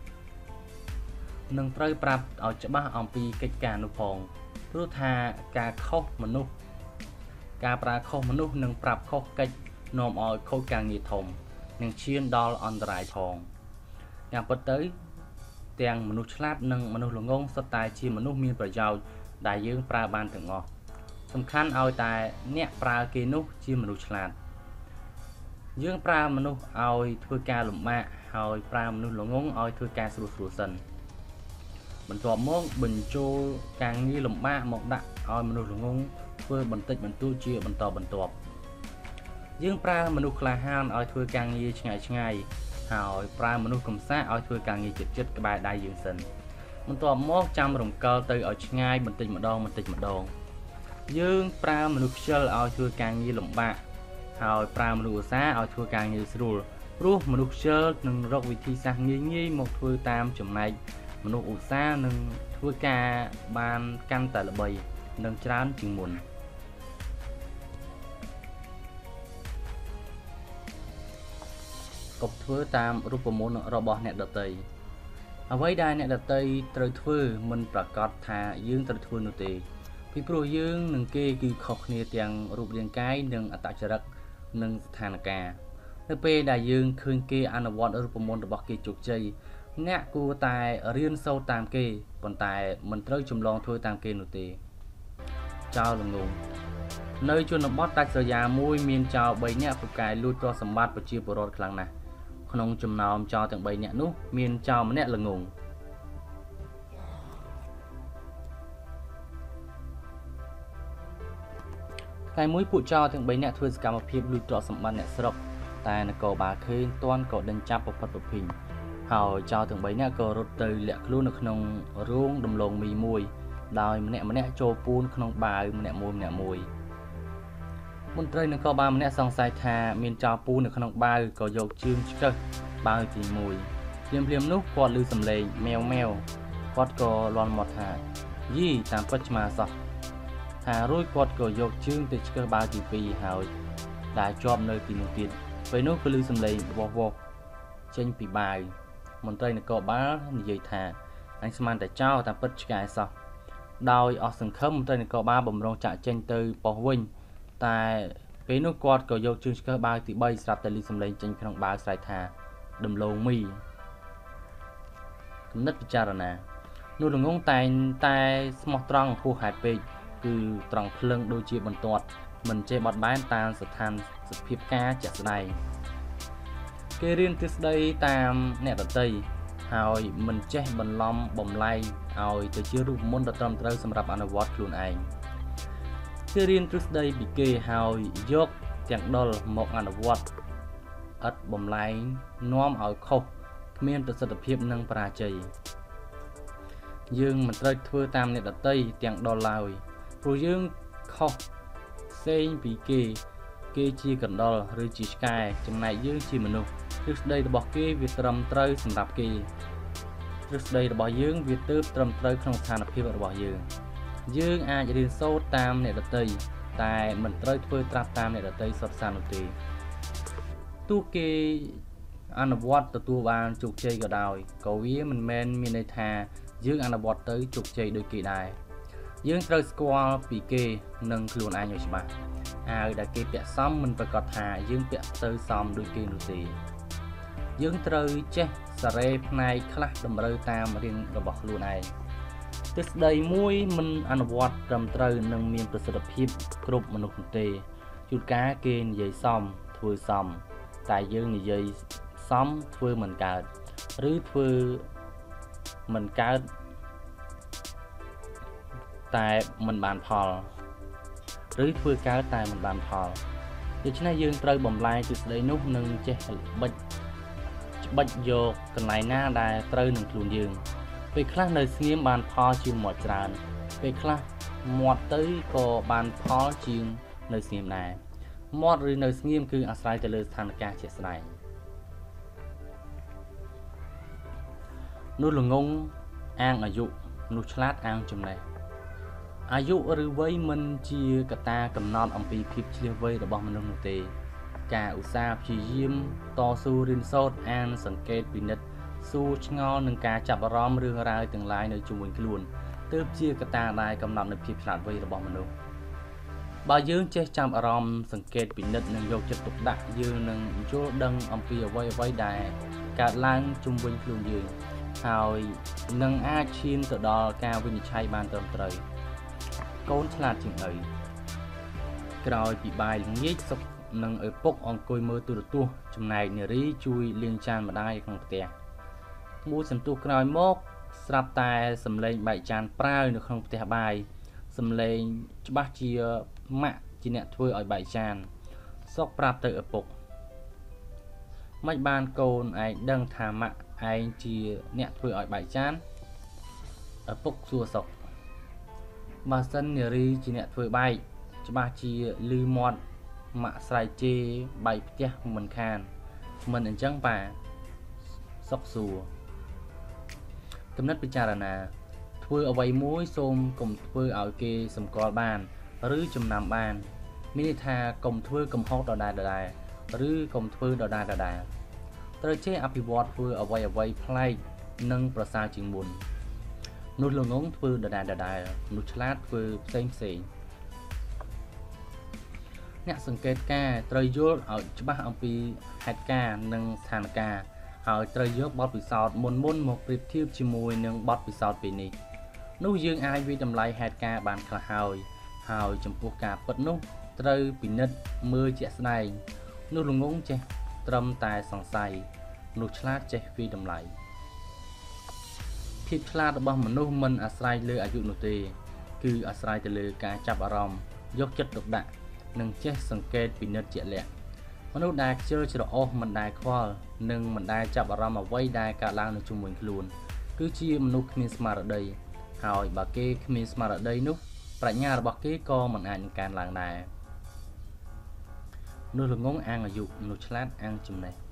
នឹងត្រូវប្រាប់ឲ្យច្បាស់អំពីកិច្ចការនោះផងព្រោះថាការខុសមនុស្សការប្រើខុសមនុស្សនឹងប្រាប់ខុសកិច្ចនាំឲ្យខូចការងារធំនិងឈានដល់អន្តរាយផងយ៉ាងពិតទៅទាំងមនុស្សឆ្លាតនិងមនុស្សល្ងងសុទ្ធតែជាមនុស្សមានប្រយោជន៍ដែលយើងប្រើបានទាំងអស់សំខាន់ឲ្យតែអ្នកប្រើគេនោះជាមនុស្សឆ្លាតយើងប្រើមនុស្សឲ្យធ្វើការលំបាកហើយប្រើមនុស្សល្ងងឲ្យធ្វើការស្រួលសិនបន្ទាប់មកបញ្ចូលការងារលំបាកមកដាក់ឲ្យមនុស្សល្ងងធ្វើបន្តិចបន្តួចជាបន្តបន្ទាប់យើងប្រើមនុស្សក្លាហានឲ្យធ្វើការងារឆ្ងាយហើយប្រើមនុស្សកំសាកឲ្យធ្វើការងារជិតក្បែរដៃយើងសិនបន្ទាប់មកចាំរំកិលទៅឲ្យឆ្ងាយបន្តិចម្ដងយើងប្រើមនុស្សខ្ជិលឲ្យធ្វើការងារលំបាកហើយប្រើមនុស្សឧស្សាហ៍ឲ្យធ្វើការងារស្រួលព្រោះមនុស្សខ្ជិលនឹងរកវិធីសាស្ត្រងាយមកធ្វើតាមចំណែកមនុស្សឧស្សាហ៍នឹងធ្វើការបានកាន់តែល្បីនិងច្រើនជាងមុនកុំធ្វើតាមរូបមន្តរបស់អ្នកដទៃអ្វីដែលអ្នកដទៃត្រូវធ្វើមិនប្រកាសថាយើងត្រូវធ្វើនោះទេពីព្រោះយើងនិងគេគឺខុសគ្នាទាំងរូបរាងកាយនិងអត្តចរិតនិងស្ថានភាពនៅពេលដែលយើងឃើញគេអនុវត្តរូបមន្តរបស់គេជោគជ័យអ្នកគួរតែរៀនសូត្រតាមគេប៉ុន្តែមិនត្រូវចម្លងធ្វើតាមគេនោះទេចោលល្ងងនៅជនបទដាច់ស្រយាលមួយមានចោល3នាក់ពូកែលួចទ្រព្យសម្បត្តិប្រជាពលរដ្ឋខ្លាំងណាស់ក្នុងចំណោមចោលទាំង3នាក់នោះមានចោលម្នាក់ល្ងងថ្ងៃមួយពួកចោលទាំង3នាក់ធ្វើសកម្មភាពលួចទ្រព្យសម្បត្តិអ្នកស្រុកតែនគរបាលឃើញទាន់ក៏ដេញចាប់ប្រផិតប្រភីងហើយចោលទាំង3នាក់ក៏រត់ទៅលាក់ខ្លួននៅក្នុងរោងដំឡូងមីមួយដោយម្នាក់ចូលពូនក្នុងបាវម្នាក់មួយមន្ត្រីនគរបាលម្នាក់សង្ស័យថាមានចោលពូននៅក្នុងបាវក៏យកជើងឆ្កឹះបាវទី1ភ្លាមនោះគាត់ឮសំឡេងម៉ែវគាត់ក៏លាន់មាត់ថាយីតាមពិតឆ្មាសោះថារួចគាត់ក៏យកជើងទៅឆ្កឹះបាវទី2ហើយដែលជាប់នៅទីនោះទៀតពេលនោះក៏ឮសំឡេងវោះចេញពីបាវមន្ត្រីនគរបាលនិយាយថាអញស្មានតែចោលតាមពិតឆ្កែសោះដោយអស់សង្ឃឹមមន្ត្រីនគរបាលបំរុងចាក់ចេញទៅប៉ុស្តិ៍វិញតែពេលនោះគាត់ក៏យកជើងឆ្កឹះបាវទី3ស្រាប់តែឮសំឡេងចេញក្នុងបាវស្រែកថាដំឡូងមីគំនិតពិចារណានោះល្ងងតែងតែស្មោះត្រង់ហួសហេតុពេកគឺត្រង់ភ្លឹងដូចជាបន្ទាត់មិនចេះបត់បែនតាមស្ថានភាពការជាក់ស្ដែងគេរៀនទ្រឹស្ដីតាមអ្នកដទៃហើយមិនចេះបន្លំបំលែងឲ្យទៅជារូបមន្តដ៏ត្រឹមត្រូវសម្រាប់អនុវត្តខ្លួនឯងគេរៀនទ្រឹស្ដីពីគេហើយយកទាំងដុលមកអនុវត្តឥតបំលែងនាំឲ្យខុសគ្មានប្រសិទ្ធភាពនិងបរាជ័យយើងមិនត្រូវធ្វើតាមអ្នកដទៃទាំងដុលឡើយព្រោះយើងខុសផ្សេងពីគេជាកណ្ដុរឬជាឆ្កែចំណែកយើងជាមនុស្សទ្រឹស្ដីរបស់គេវាត្រឹមត្រូវសម្រាប់គេទ្រឹស្ដីរបស់យើងវាទើបត្រឹមត្រូវក្នុងស្ថានភាពរបស់យើងអាចរៀនសូត្រតាមអ្នកដទៃតែមិនត្រូវធ្វើត្រាប់តាមអ្នកដទៃសុទ្ធសាធនោះទេទោះគេអនុវត្តទទួលបានជោគជ័យក៏ដោយក៏វាមិនមែនមានន័យថាយើងអនុវត្តទៅជោគជ័យដូចគេដែរយើងត្រូវស្គាល់ពីគេនិងខ្លួនឯងឲ្យច្បាស់អាវដែលគេពាក់សមមិនប្រកាសថាយើងពាក់ទៅសមដូចគេនោះទេយើងត្រូវចេះសារ៉េផ្នែកខ្លះតម្រូវតាមរៀងរបស់ខ្លួនឯងទ្រឹស្ដីមួយមិនអនុវត្តត្រឹមត្រូវនិងមានប្រសិទ្ធភាពគ្រប់មនុស្សទេជួនកាលគេនិយាយសមធ្វើសមតែយើងនិយាយសមធ្វើមិនកើតឬធ្វើមិនកើតតែមិនបានផលឬធ្វើកើតតែមិនបានផលដូច្នេះយើងត្រូវបំលែងទ្រឹស្ដីនោះនិងចេះច្បិចយកកន្លែងណាដែលត្រូវនឹងខ្លួនយើងពេលខ្លះនៅស្ងៀមបានផលជាងមាត់ច្រើនពេលខ្លះមាត់ទៅក៏បានផលជាងនៅស្ងៀមដែរមាត់ឬនៅស្ងៀមគឺអាស្រ័យទៅលើស្ថានភាពជាក់ស្ដែងនោះល្ងងអាងអាយុនោះឆ្លាតអាងចំណេះអាយុឬវ័យមិនជាកត្តាកំណត់អំពីភាពឆ្លៀសវៃរបស់មនុស្សនោះទេការឧស្សាហ៍ព្យាយាមតស៊ូរៀនសូត្រអានសង្កេតពិនិត្យសួរឆ្ងល់នឹងការចាប់អារម្មណ៍រឿងរ៉ាវទាំងឡាយនៅជុំវិញខ្លួនទើបជាកត្តាដែលកំណត់នូវភាពឆ្លាតវៃរបស់មនុស្សបើយើងចេះចាប់អារម្មណ៍សង្កេតពិនិត្យនិងយកចិត្តទុកដាក់យើងនឹងយល់ដឹងអំពីអ្វីៗដែលកើតឡើងជុំវិញខ្លួនយើងហើយនឹងអាចឈានទៅដល់ការវិនិច្ឆ័យបានត្រឹមត្រូវកូនឆ្លាតជាងឪក្រោយពីបាយល្ងាចសុកនិងឪពុកអង្គុយមើលទូរទស្សន៍ចំណែកនារីជួយលាងចានម្ដាយក្នុងផ្ទះមួយសន្ទុះក្រោយមកស្រាប់តែសំឡេងបែកចានប្រាវនៅក្នុងផ្ទះបាយសំឡេងច្បាស់ជាម៉ាក់ជាអ្នកធ្វើឲ្យបែកចានសុកប្រាប់ទៅឪពុកមិនបានកូនឯងដឹងថាម៉ាក់ឯងជាអ្នកធ្វើឲ្យបែកចានឪពុកសួរសុកបើសិននារីជាអ្នកធ្វើបែកច្បាស់ជាលឺមាត់ម៉ាក់ស្រែកជេរបែកផ្ទះមិនខានមិនអញ្ចឹងប៉ាសុកសួរកំណត់ពិចារណាធ្វើអ្វីមួយសូមកុំធ្វើឲ្យគេសម្គាល់បានឬចំណាំបានមានន័យថាកុំធ្វើកំហុសដដែលឬកុំធ្វើដដែលត្រូវចេះអភិវឌ្ឍធ្វើអ្វីប្លែកនិងប្រសើរជាងមុននោះល្ងងធ្វើដដែលនោះឆ្លាតធ្វើផ្សេងអ្នកសង្កេតការត្រូវយល់ឲ្យច្បាស់អំពីហេតុការណ៍និងស្ថានភាពហើយត្រូវយកបទពិសោធន៍មុនមកប្រៀបធៀបជាមួយនឹងបទពិសោធន៍ពេលនេះនោះយើងអាចវិតម្លៃហេតុការណ៍បានខ្លះហើយចំពោះការពិតនោះត្រូវពិនិត្យមើលជាក់ស្ដែងនោះល្ងងចេះត្រឹមតែសង្ស័យនោះឆ្លាតចេះវិតម្លៃភាពឆ្លាតរបស់មនុស្សមិនអាស្រ័យលើអាយុនោះទេគឺអាស្រ័យទៅលើការចាប់អារម្មណ៍យកចិត្តទុកដាក់និងចេះសង្កេតពិនិត្យជាក់លាក់មនុស្សដែលខ្ជិលច្រអូសមិនដែលខ្វល់និងមិនដែលចាប់អារម្មណ៍អ្វីដែលកើតឡើងនៅជុំវិញខ្លួនគឺជាមនុស្សគ្មានស្មារតីហើយបើគេគ្មានស្មារតីនោះប្រាជ្ញារបស់គេក៏មិនអាចនឹងកើនឡើងដែរនោះល្ងងអាងអាយុនោះឆ្លាតអាងចំណេះ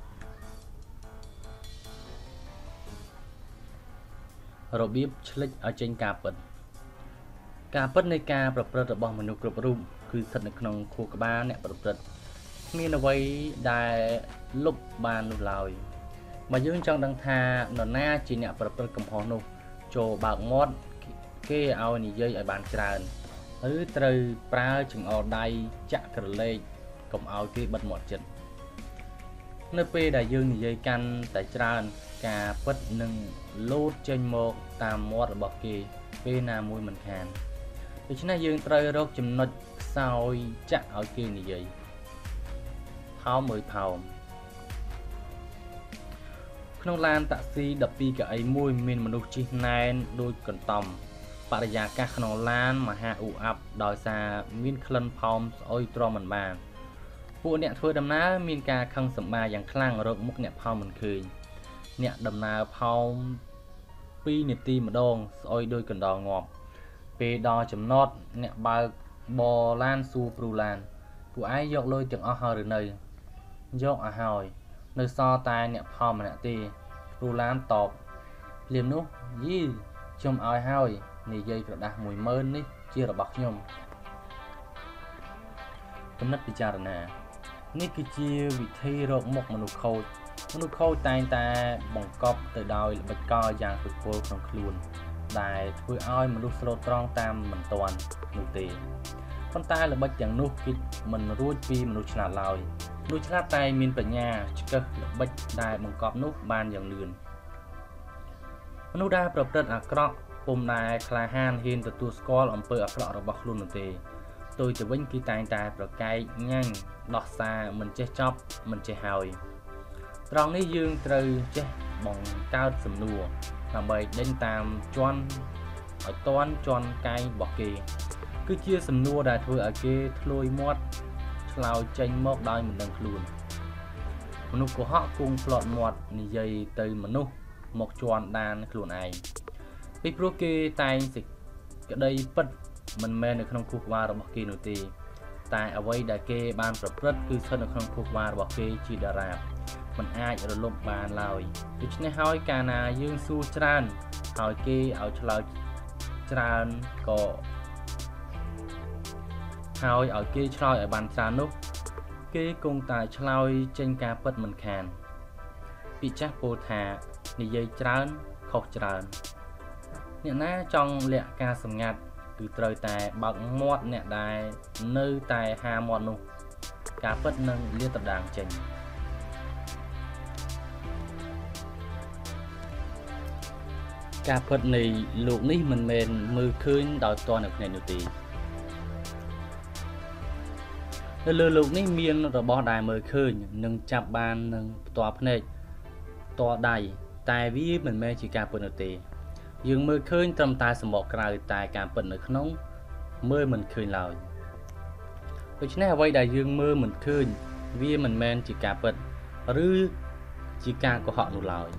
របៀបឆ្លិចឲ្យចេញការពិតនៃការប្រព្រឹត្តរបស់មនុស្សគ្រប់រូបគឺស្ថិតនៅក្នុងខួរក្បាលអ្នកប្រព្រឹត្តគ្មានអ្វីដែលលុបបាននោះឡើយបើយើងចង់ដឹងថានរណាជាអ្នកប្រព្រឹត្តកំហុសនោះចូលបើកមាត់គេឲ្យនិយាយឲ្យបានច្រើនឬត្រូវប្រើចង្អុលដៃចាក់ក្រឡេកកុំឲ្យគេបិទមាត់ចិត្តនៅពេលដែលយើងនិយាយកាន់តែច្រើនការពិតនឹងលោតចេញមកតាមមាត់របស់គេពេលណាមួយមិនខានដូច្នេះយើងត្រូវរកចំណុចខ្សោយចាក់ឲ្យគេនិយាយផោមក្នុងឡានតាក់ស៊ី12កៅអីមួយមានមនុស្សជិះណែនដូចកន្តំបរិយាកាសក្នុងឡានមហាអ៊ូអាប់ដោយសារមានក្លិនផោមស្អុយទ្រាំមិនបានពួកអ្នកធ្វើដំណើរមានការខឹងសម្បាយ៉ាងខ្លាំងរកមុខអ្នកផោមមិនឃើញអ្នកដំណើរផោម2នាទីម្ដងស្អុយដូចកណ្ដងងាប់ពេលដល់ចំណតអ្នកបើកបរឡានសួរគ្រូឡានពួកឯងយកលុយទាំងអស់ហើយឬនៅយកឲ្យហើយនៅសល់តែអ្នកផោមម្នាក់ទេគ្រូឡានតបភ្លាមនោះយីខ្ញុំឲ្យហើយនិយាយក្រដាស់ 10000 នេះជារបស់ខ្ញុំកំណត់ពិចារណានេះគឺជាវិធីរកមុខមនុស្សខូចតែងតែបង្កប់ទៅដោយល្បិចកលយ៉ាងពិពលក្នុងខ្លួនដែលធ្វើឲ្យមនុស្សស្លូតត្រង់តាមមិនទាន់នោះទេប៉ុន្តែល្បិចទាំងនោះគិតមិនរួចពីមនុស្សឆ្លាតឡើយមនុស្សឆ្លាតតែមានបញ្ញាឆ្កឹះល្បិចដែលបង្កប់នោះបានយ៉ាងលឿនមនុស្សដែលប្រព្រឹត្តអាក្រក់ពុំដែលក្លាហានហ៊ានទទួលស្គាល់អំពើអាក្រក់របស់ខ្លួននោះទេផ្ទុយទៅវិញគឺតែងតែប្រកែកញ៉ាញ់ដោះសារមិនចេះចប់មិនចេះហើយត្រង់នេះយើងត្រូវចេះបង្កើតសំណួរដើម្បីដេញតាមជន់ឲ្យតន់ជន់កែងរបស់គេគឺជាសំណួរដែលធ្វើឲ្យគេធ្លួយមាត់ឆ្លោយចេញមកដោយមិនដឹងខ្លួនមនុស្សកុហកគង់ផ្លត់មាត់និយាយទៅមនុស្សមកជន់ដានខ្លួនឯងពីព្រោះគេតែងសេចក្តីពិតមិនមែននៅក្នុងខួរក្បាលរបស់គេនោះទេតែអ្វីដែលគេបានប្រព្រឹត្តគឺស្ថិតនៅក្នុងខួរក្បាលរបស់គេជាដរាបមិនអាចរលំបានឡើយដូច្នេះហើយកាលណាយើងសួរច្រើនហើយគេឲ្យឆ្លើយច្រើនក៏ហើយឲ្យគេឆ្លើយឲ្យបានច្រើននោះគេគង់តែឆ្លើយចេញការពិតមិនខានពាក្យចាស់ពោលថានិយាយច្រើនខុសច្រើនអ្នកណាចង់លាក់ការសម្ងាត់គឺត្រូវតែបើកមាត់អ្នកដែលនៅតែហាមាត់នោះការពិតនឹងលាតត្រដាងចេញការពិតនៃលោកនេះមិនមែនមើលឃើញដោយផ្ទាល់នៅភ្នែកនោះទេនៅលើលោកនេះមានរបស់ដែលមើលឃើញនិងចាប់បាននឹងផ្ទាល់ភ្នែកផ្ទាល់ដៃតែវាមិនមែនជាការពិតនោះទេយើងមើលឃើញត្រឹមតែសម្បកក្រៅតែការពិតនៅក្នុងមើលមិនឃើញឡើយដូច្នេះអ្វីដែលយើងមើលមិនឃើញវាមិនមែនជាការពិតឬជាការកុហកនោះឡើយ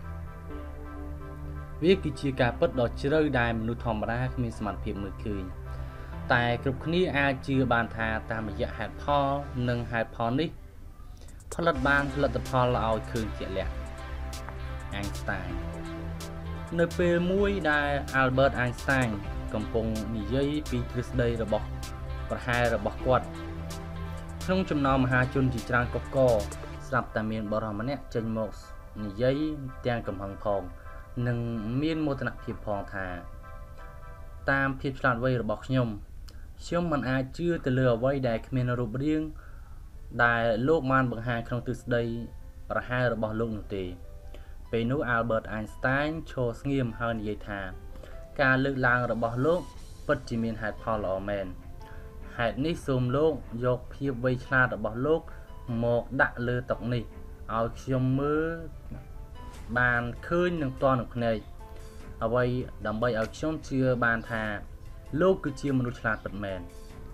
វាគឺជាការពិតដ៏ជ្រៅដែលមនុស្សធម្មតាគ្មានសមត្ថភាពមើលឃើញតែគ្រប់គ្នាអាចជឿបានថាតាមរយៈហេតុផលនិងហេតុផលនេះផលិតបានផលិតផលឲ្យឃើញជាក់លាក់ Einstein នៅពេលមួយដែល Albert Einstein កំពុងនិយាយពីទ្រឹស្ដីរបស់ប្រហែលរបស់គាត់ក្នុងចំណោមមហាជនជាច្រើនកុះករស្រាប់តែមានបរិសុទ្ធម្នាក់ចេញមកនិយាយទាំងកំហឹងផងនិងមានមោទនភាពផងថាតាមភាពឆ្លាតវៃរបស់ខ្ញុំមិនអាចជឿទៅលើអ្វីដែលគ្មានរូបរាងដែលលោកបានបង្ហាញក្នុងទ្រឹស្ដីប្រហែលរបស់លោកនោះទេពេលនោះ Albert Einstein ឈរស្ងៀមហើយនិយាយថាការលើកឡើងរបស់លោកពិតជាមានហេតុផលល្អមែនហេតុនេះសូមលោកយកភាពវៃឆ្លាតរបស់លោកមកដាក់លើតុនេះឲ្យខ្ញុំមើលបានឃើញនឹងផ្ទាល់នឹងភ្នែកអ្វីដើម្បីឲ្យខ្ញុំជឿបានថាលោកគឺជាមនុស្សឆ្លាតពិតមែន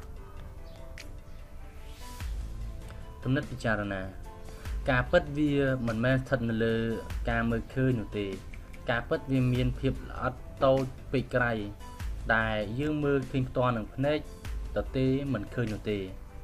គំនិតពិចារណាការពិតវាមិនមែនស្ថិតនៅលើការមើលឃើញនោះទេការពិតវាមានភាពល្អិតតូចពេកក្រៃដែលយើងមើលឃើញផ្ទាល់នឹងភ្នែកទទេមិនឃើញនោះទេ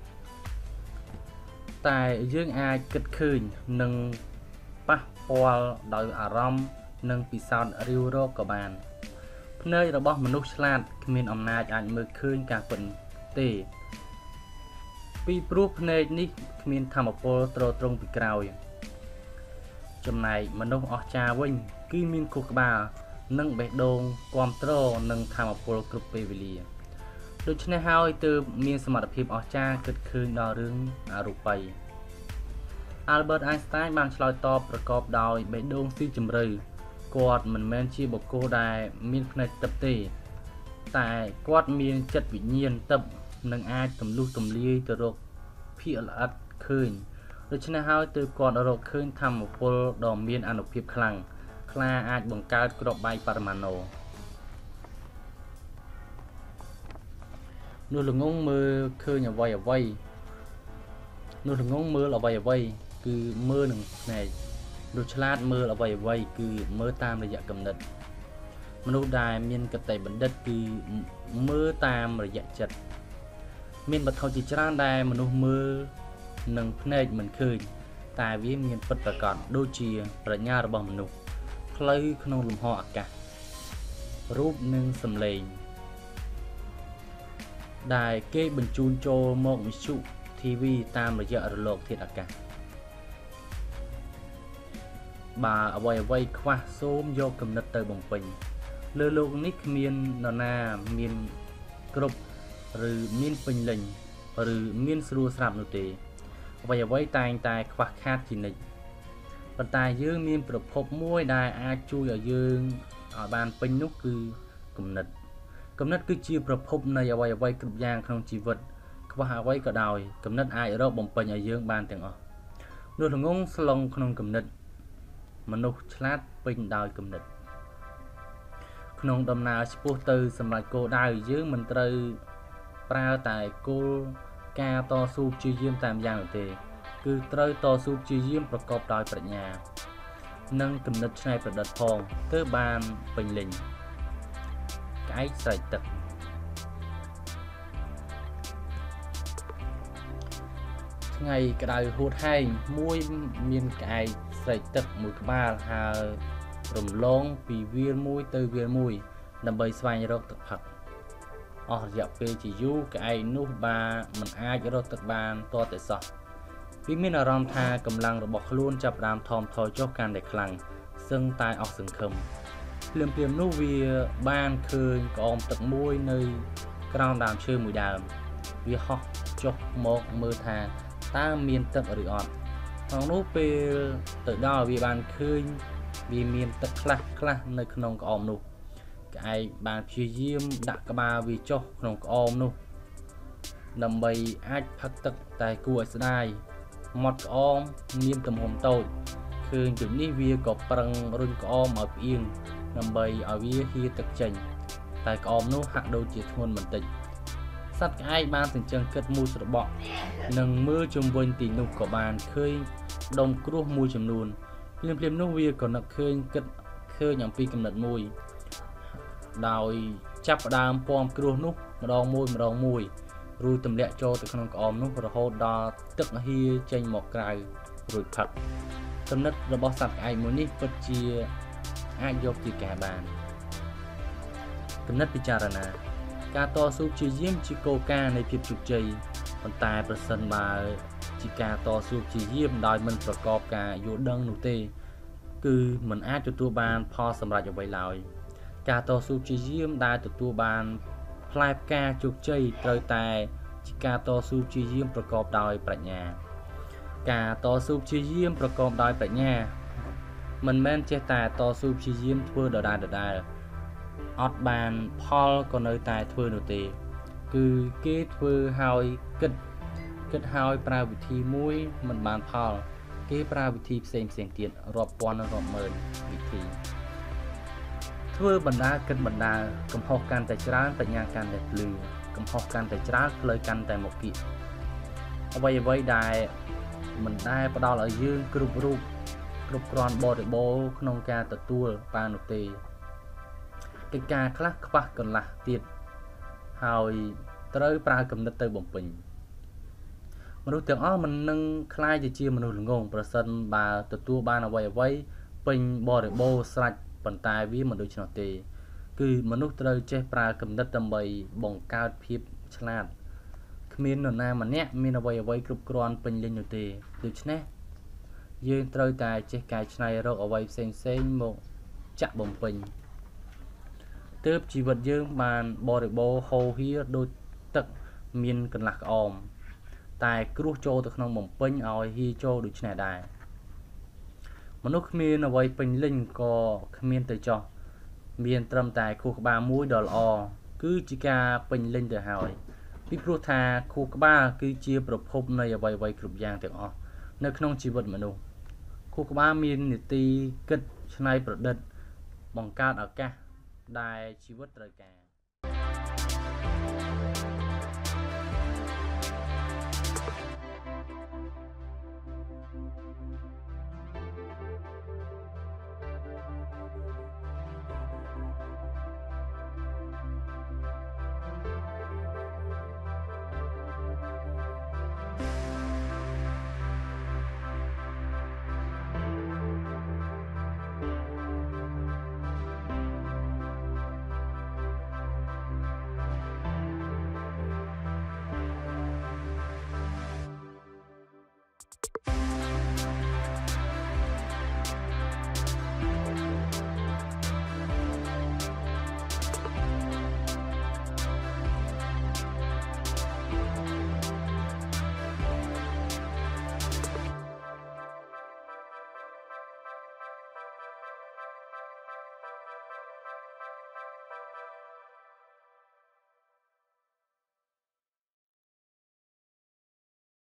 តែយើងអាចគិតឃើញនិងប៉ះពាល់ដោយអារម្មណ៍និងពិសោធន៍រាវរកក៏បានភ្នែករបស់មនុស្សឆ្លាតគ្មានអំណាចអាចមើលឃើញការពិតទេពីព្រោះភ្នែកនេះគ្មានថាមពលទ្រទ្រង់ពីក្រោយចំណែកមនុស្សអស្ចារ្យវិញគឺមានខួរក្បាលនិងបេះដូងគាំទ្រនឹងថាមពលគ្រប់ពេលវេលាដូច្នេះហើយទើបមានសមត្ថភាពអស្ចារ្យគិតឃើញដល់រឿងអរូបី Albert Einstein បានឆ្លើយតបប្រកបដោយបេះដូងស៊ីជម្រៅគាត់មិនមែនជាបុគ្គលដែលមានភ្នែកទិព្វទេតែគាត់មានចិត្តវិញ្ញាណទិព្វនិងអាចទម្លុះទម្លាយទៅរកភាគល្អិតឃើញដូច្នេះហើយទើបគាត់រកឃើញថាមពលដ៏មានអានុភាពខ្លាំងខ្លាអាចបង្កើតគ្រាប់បែកបរមាណូនោះល្ងងមើលឃើញអ្វីនោះល្ងងមើលអ្វីគឺមើលនឹងភ្នែកនោះឆ្លាតមើលអ្វីគឺមើលតាមរយៈគំនិតមនុស្សដែលមានកតេបណ្ឌិតគឺមើលតាមរយៈចិត្តមានវត្ថុជាច្រើនដែលមនុស្សមើលនឹងភ្នែកមិនឃើញតែវាមានពិតប្រាកដដូចជាប្រាជ្ញារបស់មនុស្សផ្លូវក្នុងលំហអាកាសរូបនិងសំឡេងដែលគេបញ្ជូនចូលមកវិទ្យុ TV តាមរយៈរលកធាតុអាកាសបើអ្វីខ្វះសូមយកគំនិតទៅបំពេញលើโลกនេះគ្មាននរណាមានគ្រប់ឬមានពេញលេញឬមានស្រួលស្រាប់នោះទេអ្វីតែងតែខ្វះខាតជានិច្ចប៉ុន្តែយើងមានប្រភពមួយដែលអាចជួយឲ្យយើងឲ្យបានពេញនោះគឺគំនិតគឺជាប្រភពនៃអ្វីគ្រប់យ៉ាងក្នុងជីវិតខ្វះអ្វីក៏ដោយគំនិតអាចរកបំពេញឲ្យយើងបានទាំងអស់នោះល្ងងស្លុងក្នុងគំនិតមនុស្សឆ្លាតពេញដោយគំនិតក្នុងដំណើរឆ្ពោះទៅសម្រេចគោលដៅយើងមិនត្រូវប្រើតែគោលការណ៍តស៊ូព្យាយាមតាមយ៉ាងនោះទេគឺត្រូវតស៊ូព្យាយាមប្រកបដោយប្រាជ្ញានិងគំនិតច្នៃប្រឌិតផងទើបបានពេញលេញក្អែកស្រែកទឹកថថ្ងៃក្តៅហួតហែងមួយមានក្អែកស្រែកទឹកមួយក្បាលហើររំលងពីវាលមួយទៅវាលមួយដើម្បីស្វែងរកទឹកផឹកអស់រយៈពេលជាយូរក្អែកនោះមិនអាចរកទឹកបានទាល់តែសោះវាមានអារម្មណ៍ថាកម្លាំងរបស់ខ្លួនចាប់ផ្ដើមថមថយចុះកាន់តែខ្លាំងសឹងតែអស់សង្ឃឹមភ្លាមនោះវាបានឃើញក្អមទឹកមួយនៅក្រោមដើមឈើមួយដើមវាហោះចុះមកមើលថាតើមានទឹកឬអត់ក្នុងនោះពេលទៅដល់វាបានឃើញវាមានទឹកខ្លះនៅក្នុងក្អមនោះក្អែកបានព្យាយាមដាក់ក្បាលវាចុះក្នុងក្អមនោះដើម្បីអាចផឹកទឹកតែគួរឲ្យស្ដាយមាត់ក្អមមានទំហំតូចឃើញដូចនេះវាក៏ប្រឹងរុញក្អមឲ្យផ្អៀងដើម្បីឲ្យវាហៀទឹកចេញតែក្អមនោះហាក់ដូចជាធ្ងន់បន្តិចសត្វក្អែកបានសញ្ជឹងគិតមួយស្របក់និងមើលជុំវិញទីនោះក៏បានឃើញដុំគ្រួសមួយចំនួនភ្លាមនោះវាក៏នឹកឃើញអំពីកំណត់មួយដោយចាប់ផ្ដើមពំគ្រួសនោះម្ដងមួយរួចទម្លាក់ចូលទៅក្នុងក្អមនោះរហូតដល់ទឹកហៀចេញមកក្រៅរួចផឹកកំណត់របស់សត្វក្អែកមួយនេះពិតជាអាចយកជាការបានកំណត់ពិចារណាការតស៊ូព្យាយាមជាគោលការណ៍នៃភាពជោគជ័យប៉ុន្តែប្រសិនបើជាការតស៊ូព្យាយាមដោយមិនប្រកបការយល់ដឹងនោះទេគឺមិនអាចទទួលបានផលសម្រេចអ្វីឡើយការតស៊ូព្យាយាមដែលទទួលបានផ្លែផ្កាជោគជ័យត្រូវតែជាការតស៊ូព្យាយាមប្រកបដោយប្រាជ្ញាការតស៊ូព្យាយាមប្រកបដោយប្រាជ្ញាមិនមែនចេះតែតស៊ូព្យាយាមធ្វើដដែលអត់បានផលក៏នៅតែធ្វើនោះទេគឺគេធ្វើហើយគិតហើយប្រើវិធីមួយមិនបានផលគេប្រើវិធីផ្សេងទៀតរាប់ពាន់រាប់ម៉ឺនវិធីធ្វើបណ្ដាគិតបណ្ដាកំហុសកាន់តែច្រើនបញ្ញាកាន់តែភ្លឺកំហុសកាន់តែច្រើនផ្លូវកាន់តែមកគៀកអ្វីដែលមិនដែលផ្ដល់ឲ្យយើងគ្រប់គ្រាន់បរិបូរណ៍ក្នុងការទទួលបាននោះទេកិច្ចការខ្លះខ្វះកន្លះទៀតហើយត្រូវប្រើគំនិតទៅបំពេញមនុស្សទាំងអស់មិននឹងខ្លាយទៅជាមនុស្សល្ងងប្រសិនបើទទួលបានអ្វីពេញបរិបូរណ៍ស្រេចប៉ុន្តែវាមិនដូច្នោះទេគឺមនុស្សត្រូវចេះប្រើគំនិតដើម្បីបង្កើតភាពឆ្លាតគ្មាននរណាម្នាក់មានអ្វីគ្រប់គ្រាន់ពេញលេញនោះទេដូច្នេះយើងត្រូវតែចេះកែច្នៃរកអ្វីផ្សេងមកចាក់បំពេញទើបជីវិតយើងបានបរិបូរណ៍ហូរហៀដូចទឹកមានកន្លះក្អមតែគ្រួសចូលទៅក្នុងបំពេញឲ្យហៀចូលដូចនេះដែរមនុស្សគ្មានអ្វីពេញលេញក៏គ្មានទៅចោះមានត្រឹមតែខួរក្បាលមួយដ៏ល្អគឺជាការពេញលេញទៅហើយពីព្រោះថាខួរក្បាលគឺជាប្រភពនៃអ្វីគ្រប់យ៉ាងទាំងអស់នៅក្នុងជីវិតមនុស្សខួរក្បាលមាននីតិគិតច្នៃប្រឌិតបង្កើតឱកាសដែលជីវិតត្រូវការ